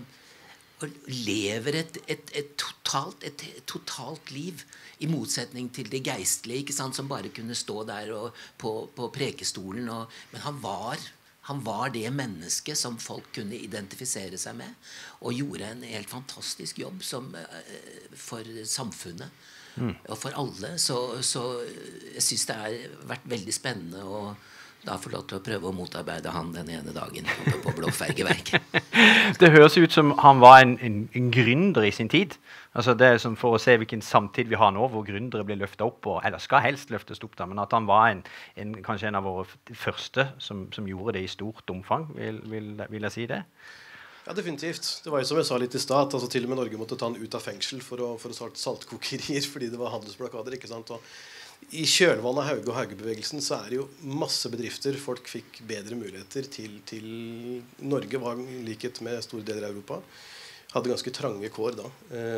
og, og lever et, et, et, totalt, et, et totalt liv, i motsetning til det geistlige, ikke sant, som bare kunne stå der og, på, på prekestolen, og, men han var... Han var det mennesket som folk kunne identifisere seg med, og gjorde en helt fantastisk jobb som, for samfunnet mm. og for alle. Så, så jeg synes det har vært veldig spennende å da få lov til å prøve å motarbeide han den ene dagen på, på Blåfergeverket. Det høres ut som han var en, en, en gründer i sin tid. Altså det er som for å se hvilken samtid vi har nå, hvor gründere blir løftet opp, og, eller skal helst løftes opp da, men at han var en, en, kanskje en av våre første som, som gjorde det i stort omfang, vil, vil, vil jeg si det? Ja, definitivt. Det var jo som jeg sa litt i stad, altså til og med Norge måtte ta han ut av fengsel for å, for å starte saltkokerier, fordi det var handelsblokkader, ikke sant? Og i kjølvannet av Hauge og Hauge-bevegelsen så er det jo masse bedrifter. Folk fikk bedre muligheter til, til Norge var i likhet med store deler av Europa. Hadde ganske trange kår da.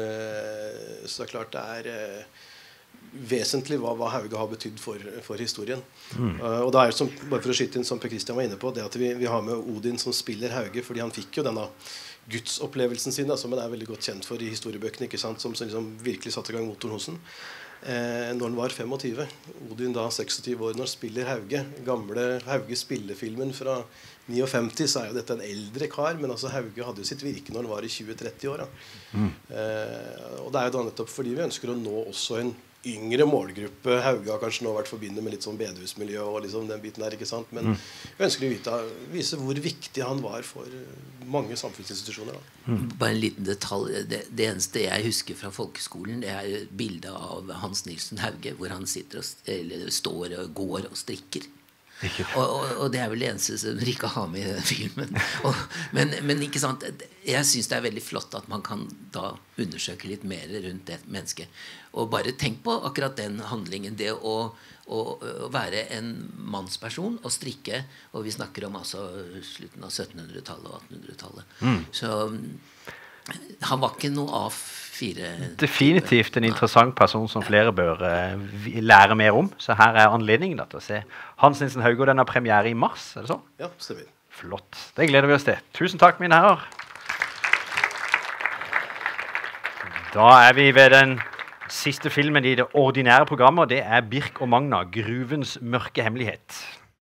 Eh, så det er klart det er eh, vesentlig hva, hva Hauge har betydd for, for historien. Mm. Uh, og det er som, bare for å skyte inn som Per Christian var inne på, det at vi, vi har med Odin som spiller Hauge, fordi han fikk jo denne gudsopplevelsen sin, da, som han er veldig godt kjent for i historiebøkene, ikke sant? Som, som liksom virkelig satte i gang motoren hos han. Eh, når han var femogtyve, Odin da seksogtyve år, når han spiller Hauge, gamle Hauge spillefilmen fra femtini, så er jo dette en eldre kar, men altså Hauge hadde jo sitt virke når han var i tjue til tretti år. Mm. Eh, og det er jo da nettopp fordi vi ønsker å nå også en yngre målgruppe. Hauge har kanskje nå vært forbundet med litt sånn bedehusmiljø og liksom den biten der, ikke sant? Men mm. vi ønsker å vite, vise hvor viktig han var for mange samfunnsinstitusjoner. Da. Mm. Bare en liten detalj. Det, det eneste jeg husker fra folkeskolen, det er bildet av Hans Nilsen Hauge, hvor han sitter og, eller står og går og strikker. Og, og, og det er vel det eneste som dere ikke har med i den filmen. Og, men, men ikke sant, jeg synes det er veldig flott at man kan da undersøke litt mer rundt det mennesket. Og bare tenk på akkurat den handlingen, det å, å, å være en mannsperson og strikke, og vi snakker om altså slutten av syttenhundretallet og attenhundretallet. Mm. Så han var ikke noe av fire. Definitivt en interessant person som flere bør uh, lære mer om. Så her er anledningen da, til å se Hans Nilsen Hauge, og den har premiere i mars, er det så? Ja, stemmer. Flott. Det gleder vi oss til. Tusen takk, mine herrer. Da er vi ved den siste filmen i det ordinære programmet, og det er Birk og Magna, Gruvens mørke hemmelighet.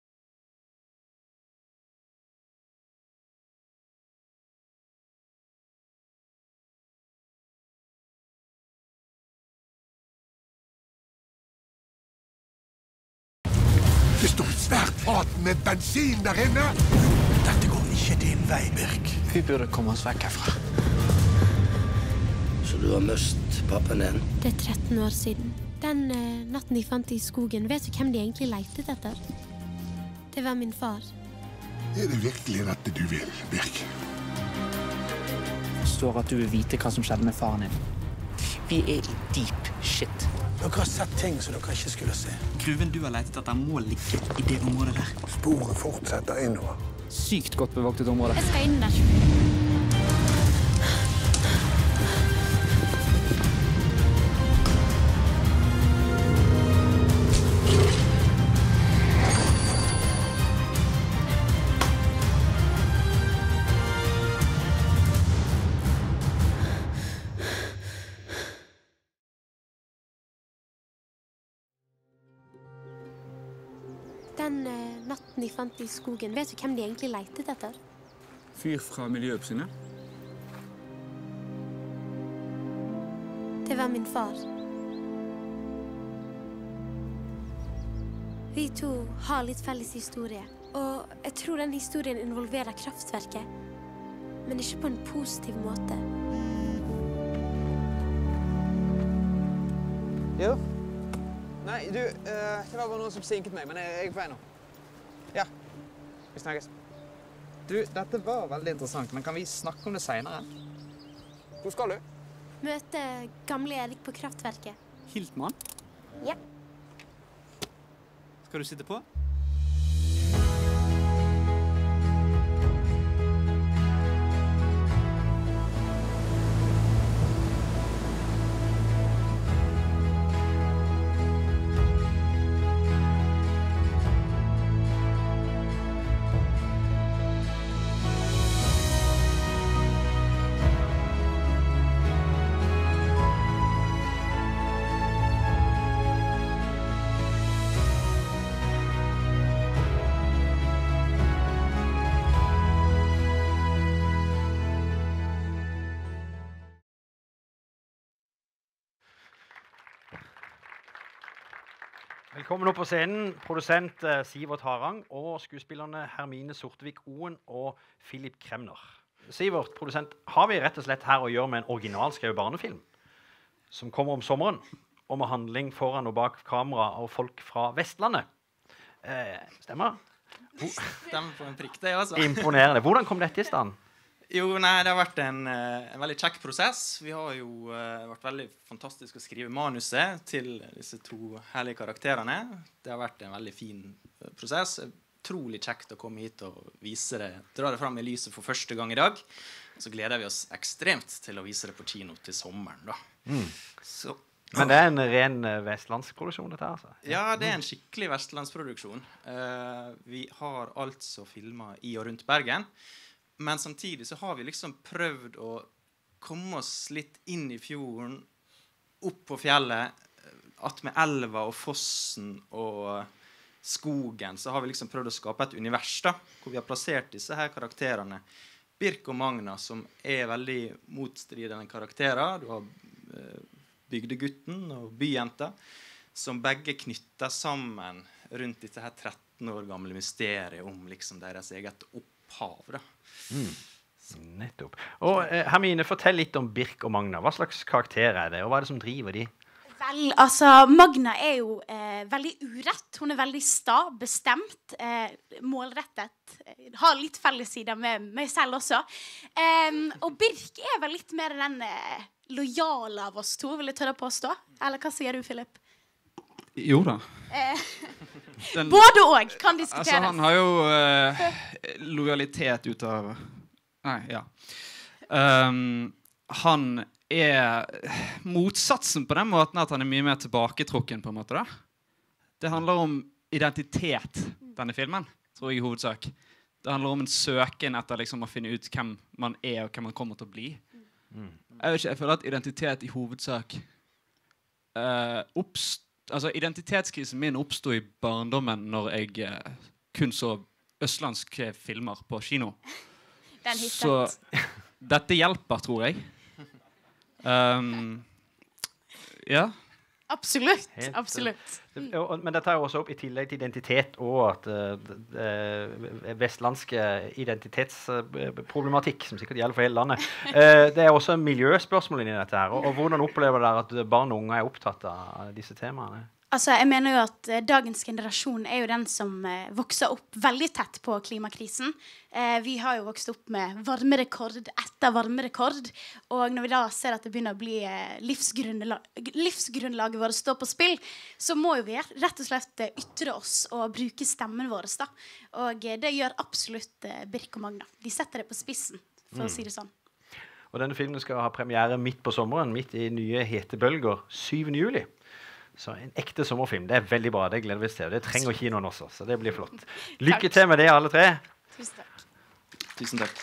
Det står et svært fat med bensin der inne. Dette går ikke din vei, Birk. Vi burde komme oss vekk herfra. Så du har møst pappaen din? Det er tretten år siden. Den uh, natten de fant i skogen, vet du hvem de egentlig letet etter? Det var min far. Er det virkelig dette du vil, Birk? Det står at du vil vite hva som skjedde med faren din. Vi er i deep shit. Dere har sett ting som dere ikke skulle se. Gruven du har letet etter må ligge i det området der. Sporet fortsetter innover. Sykt godt bevoktet område. Jeg skal inn der. Den eh, natten de fant i skogen, vet du hvem de egentlig letet etter? Fyr fra miljøoppsynet. Det var min far. Vi to har litt felles historie, og jeg tror den historien involverer kraftverket, men ikke på en positiv måte. Jo. Nei, du, uh, det var bare noen som sinket meg, men jeg, jeg er på vei nå. Ja, vi snakkes. Du, dette var veldig interessant, men kan vi snakke om det senere? Hvor skal du? Møte gamle Erik på kraftverket. Hiltmann? Ja. Skal du sitte på? Velkommen opp på scenen, produsent eh, Sivert Harang og skuespillerne Hermine Sortevik-Oen og Philip Kremner. Sivert, produsent, har vi rett og slett her å gjøre med en originalskrevet barnefilm som kommer om sommeren, og med handling foran og bak kamera og folk fra Vestlandet. Eh, stemmer? Stemmer på en prikk, det også. Imponerende. Hvordan kom dette i stand? Jo, nei, det har vært en, en veldig kjekk prosess. Vi har jo uh, vært veldig fantastisk å skrive manuset til disse to herlige karakterene. Det har vært en veldig fin uh, prosess. Utrolig kjekt å komme hit og vise det, dra det frem i lyset for første gang i dag. Så gleder vi oss ekstremt til å vise det på kino til sommeren da. Mm. Så, Men det er en ren uh, vestlandsproduksjon dette her, altså? Ja, det er en skikkelig vestlandsproduksjon. Uh, vi har altså filmet i og rundt Bergen. Men samtidig så har vi liksom prøvd å komme oss litt inn i fjorden, opp på fjellet, att med elva og fossen og skogen, så har vi liksom prøvd å skape et univers da, hvor vi har plassert disse her karakterene. Birk og Magna, som er veldig motstridende karakterer. Du har eh, bygdegutten og byjenta, som begge knytter sammen rundt dette her tretten år gamle mysteriet om liksom deres eget opphav da. Mm. Nettopp. Og eh, Hermine, fortell litt om Birk og Magna. Hva slags karakter er det, og hva er det som driver de? Vel, altså, Magna er jo eh, veldig urett. Hun er veldig sta, bestemt, eh, målrettet. Har litt fellessider med meg selv også. Um, og Birk er vel litt mer den eh, lojale av oss to, vil jeg tørre påstå. Eller hva sier du, Philip? Jo da. Eh, Den, Både og kan diskuteres. Altså, han har jo uh, lojalitet ut av... Nei, ja. Um, han er motsatsen på den måten at han er mye mer tilbaketrukken på en måte da. Det handler om identitet, denne filmen, tror jeg i hovedsak. Det handler om en søken etter liksom, å finne ut hvem man er og hvem man kommer til å bli. Mm. Jeg vet ikke, jeg føler at identitet i hovedsak uh, oppstår. Altså, identitetskrisen min oppstod i barndommen når jeg eh, kun så østlandske filmer på kino. Den hittet. Så dette hjelper, tror jeg. Um, ja. Absolutt, Helt, absolutt. Det, og, men dette er jo også opp i tillegg til identitet og at uh, uh, vestlandske identitetsproblematikk, som sikkert gjelder for hele landet. Uh, det er også miljøspørsmål inni dette her. Og, og hvordan opplever dere at barn og unge er opptatt av disse temaene? Altså, jeg mener jo at eh, dagens generasjon er jo den som eh, vokser opp veldig tett på klimakrisen. Eh, vi har jo vokst opp med varmerekord etter varmerekord. Og når vi da ser at det begynner å bli eh, livsgrunnlag, livsgrunnlaget vårt står på spill, så må jo vi rett og slett eh, ytre oss og bruke stemmen vår. Da. Og eh, det gjør absolutt eh, Birk og Magna. De setter det på spissen, for mm. å si det sånn. Og denne filmen skal ha premiere midt på sommeren, midt i nye hetebølger, syvende juli. Så en ekte sommerfilm, det er veldig bra, det gleder vi oss til. Det trenger kinoen også, så det blir flott. Lykke til med det, alle tre. Tusen takk. Tusen takk.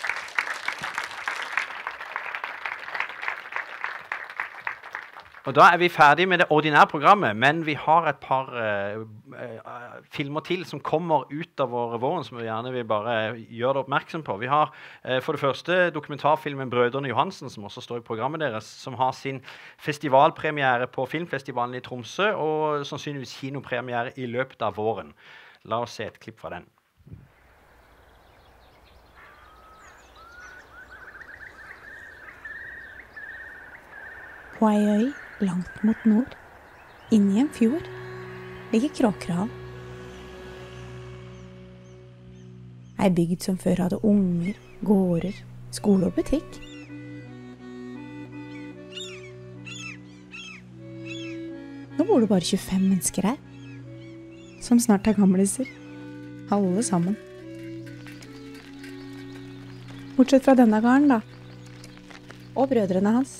Og da er vi ferdig med det ordinære programmet, men vi har et par uh, uh, filmer til som kommer ut av våren, som vi gjerne vil bare gjøre det oppmerksom på. Vi har uh, for det første dokumentarfilmen Brødrene Johansen, som også står i programmet deres, som har sin festivalpremiere på Filmfestivalen i Tromsø, og sannsynligvis kinopremiere i løpet av våren. La oss se et klipp fra den. På ei øy langt mot nord, inni en fjord, ligger Kråkerhav. Ei bygd som før hadde unger, gårder, skole og butikk. Nå bor det bare tjuefem mennesker her, som snart er gamliser. Alle sammen. Bortsett fra denne garen, da. Og brødrene hans.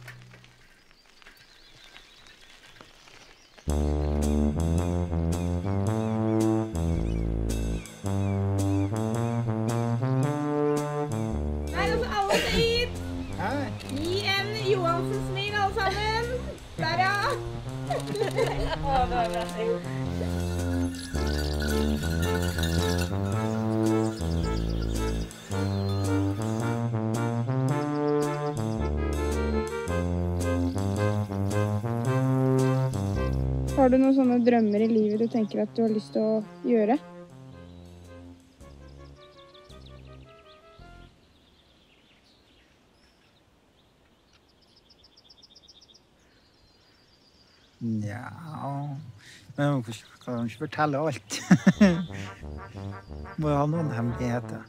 Har du noen sånne drømmer i livet du tenker at du har lyst til å gjøre? Ja, men man kan ikke fortelle alt. Må ha noen hemmeligheter.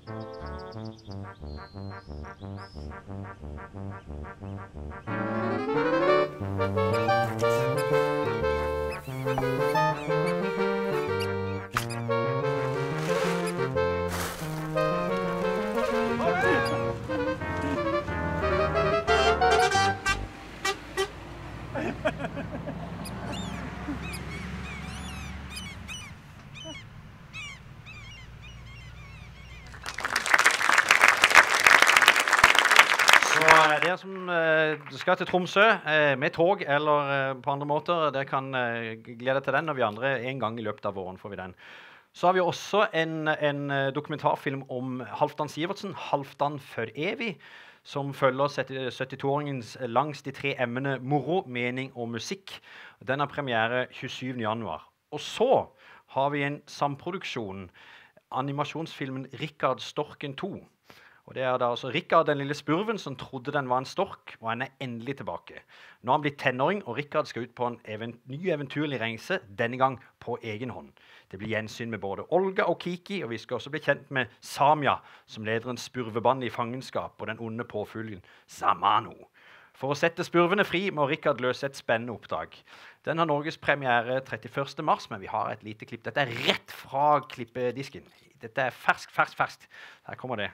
Dere som eh, skal til Tromsø eh, med tog eller eh, på andre måter, dere kan eh, glede til den, og vi andre en gang i løpet av våren får vi den. Så har vi også en, en dokumentarfilm om Halvdan Sivertsen, Halvdan for evig, som følger syttito-åringens langs de tre emnene moro, mening og musikk. Den har premiere tjuesyvende januar. Og så har vi en samproduksjon, animasjonsfilmen Rikard Storken to. Og det er da altså Rikard, den lille spurven, som trodde den var en stork, og han er endelig tilbake. Nå har han blitt tenåring, og Rikard skal ut på en event ny eventyrlig reise, denne gang på egen hånd. Det blir gjensyn med både Olga og Kiki, og vi skal også bli kjent med Samia, som leder en spurveband i fangenskap, og den onde påfuglen Samano. For å sette spurvene fri må Rikard løse et spennende oppdrag. Den har Norges premiere trettiførste mars, men vi har et lite klipp. Dette er rett fra klippedisken. Dette er ferskt, ferskt, ferskt. Her kommer det.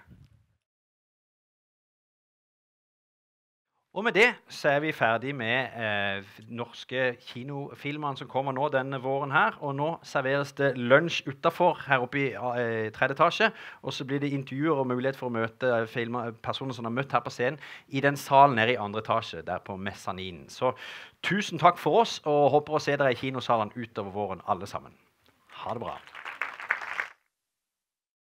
Og med det så er vi ferdig med eh, norske kinofilmene som kommer nå denne våren her. Og nå serveres det lunsj utenfor her oppe i eh, tredje etasje. Og så blir det intervjuer og mulighet for å møte filmer, personer som har møtt her på scenen i den salen nede i andre etasje, der på Mezzaninen. Så tusen takk for oss, og håper å se dere i kinosalen utover våren alle sammen. Ha det bra.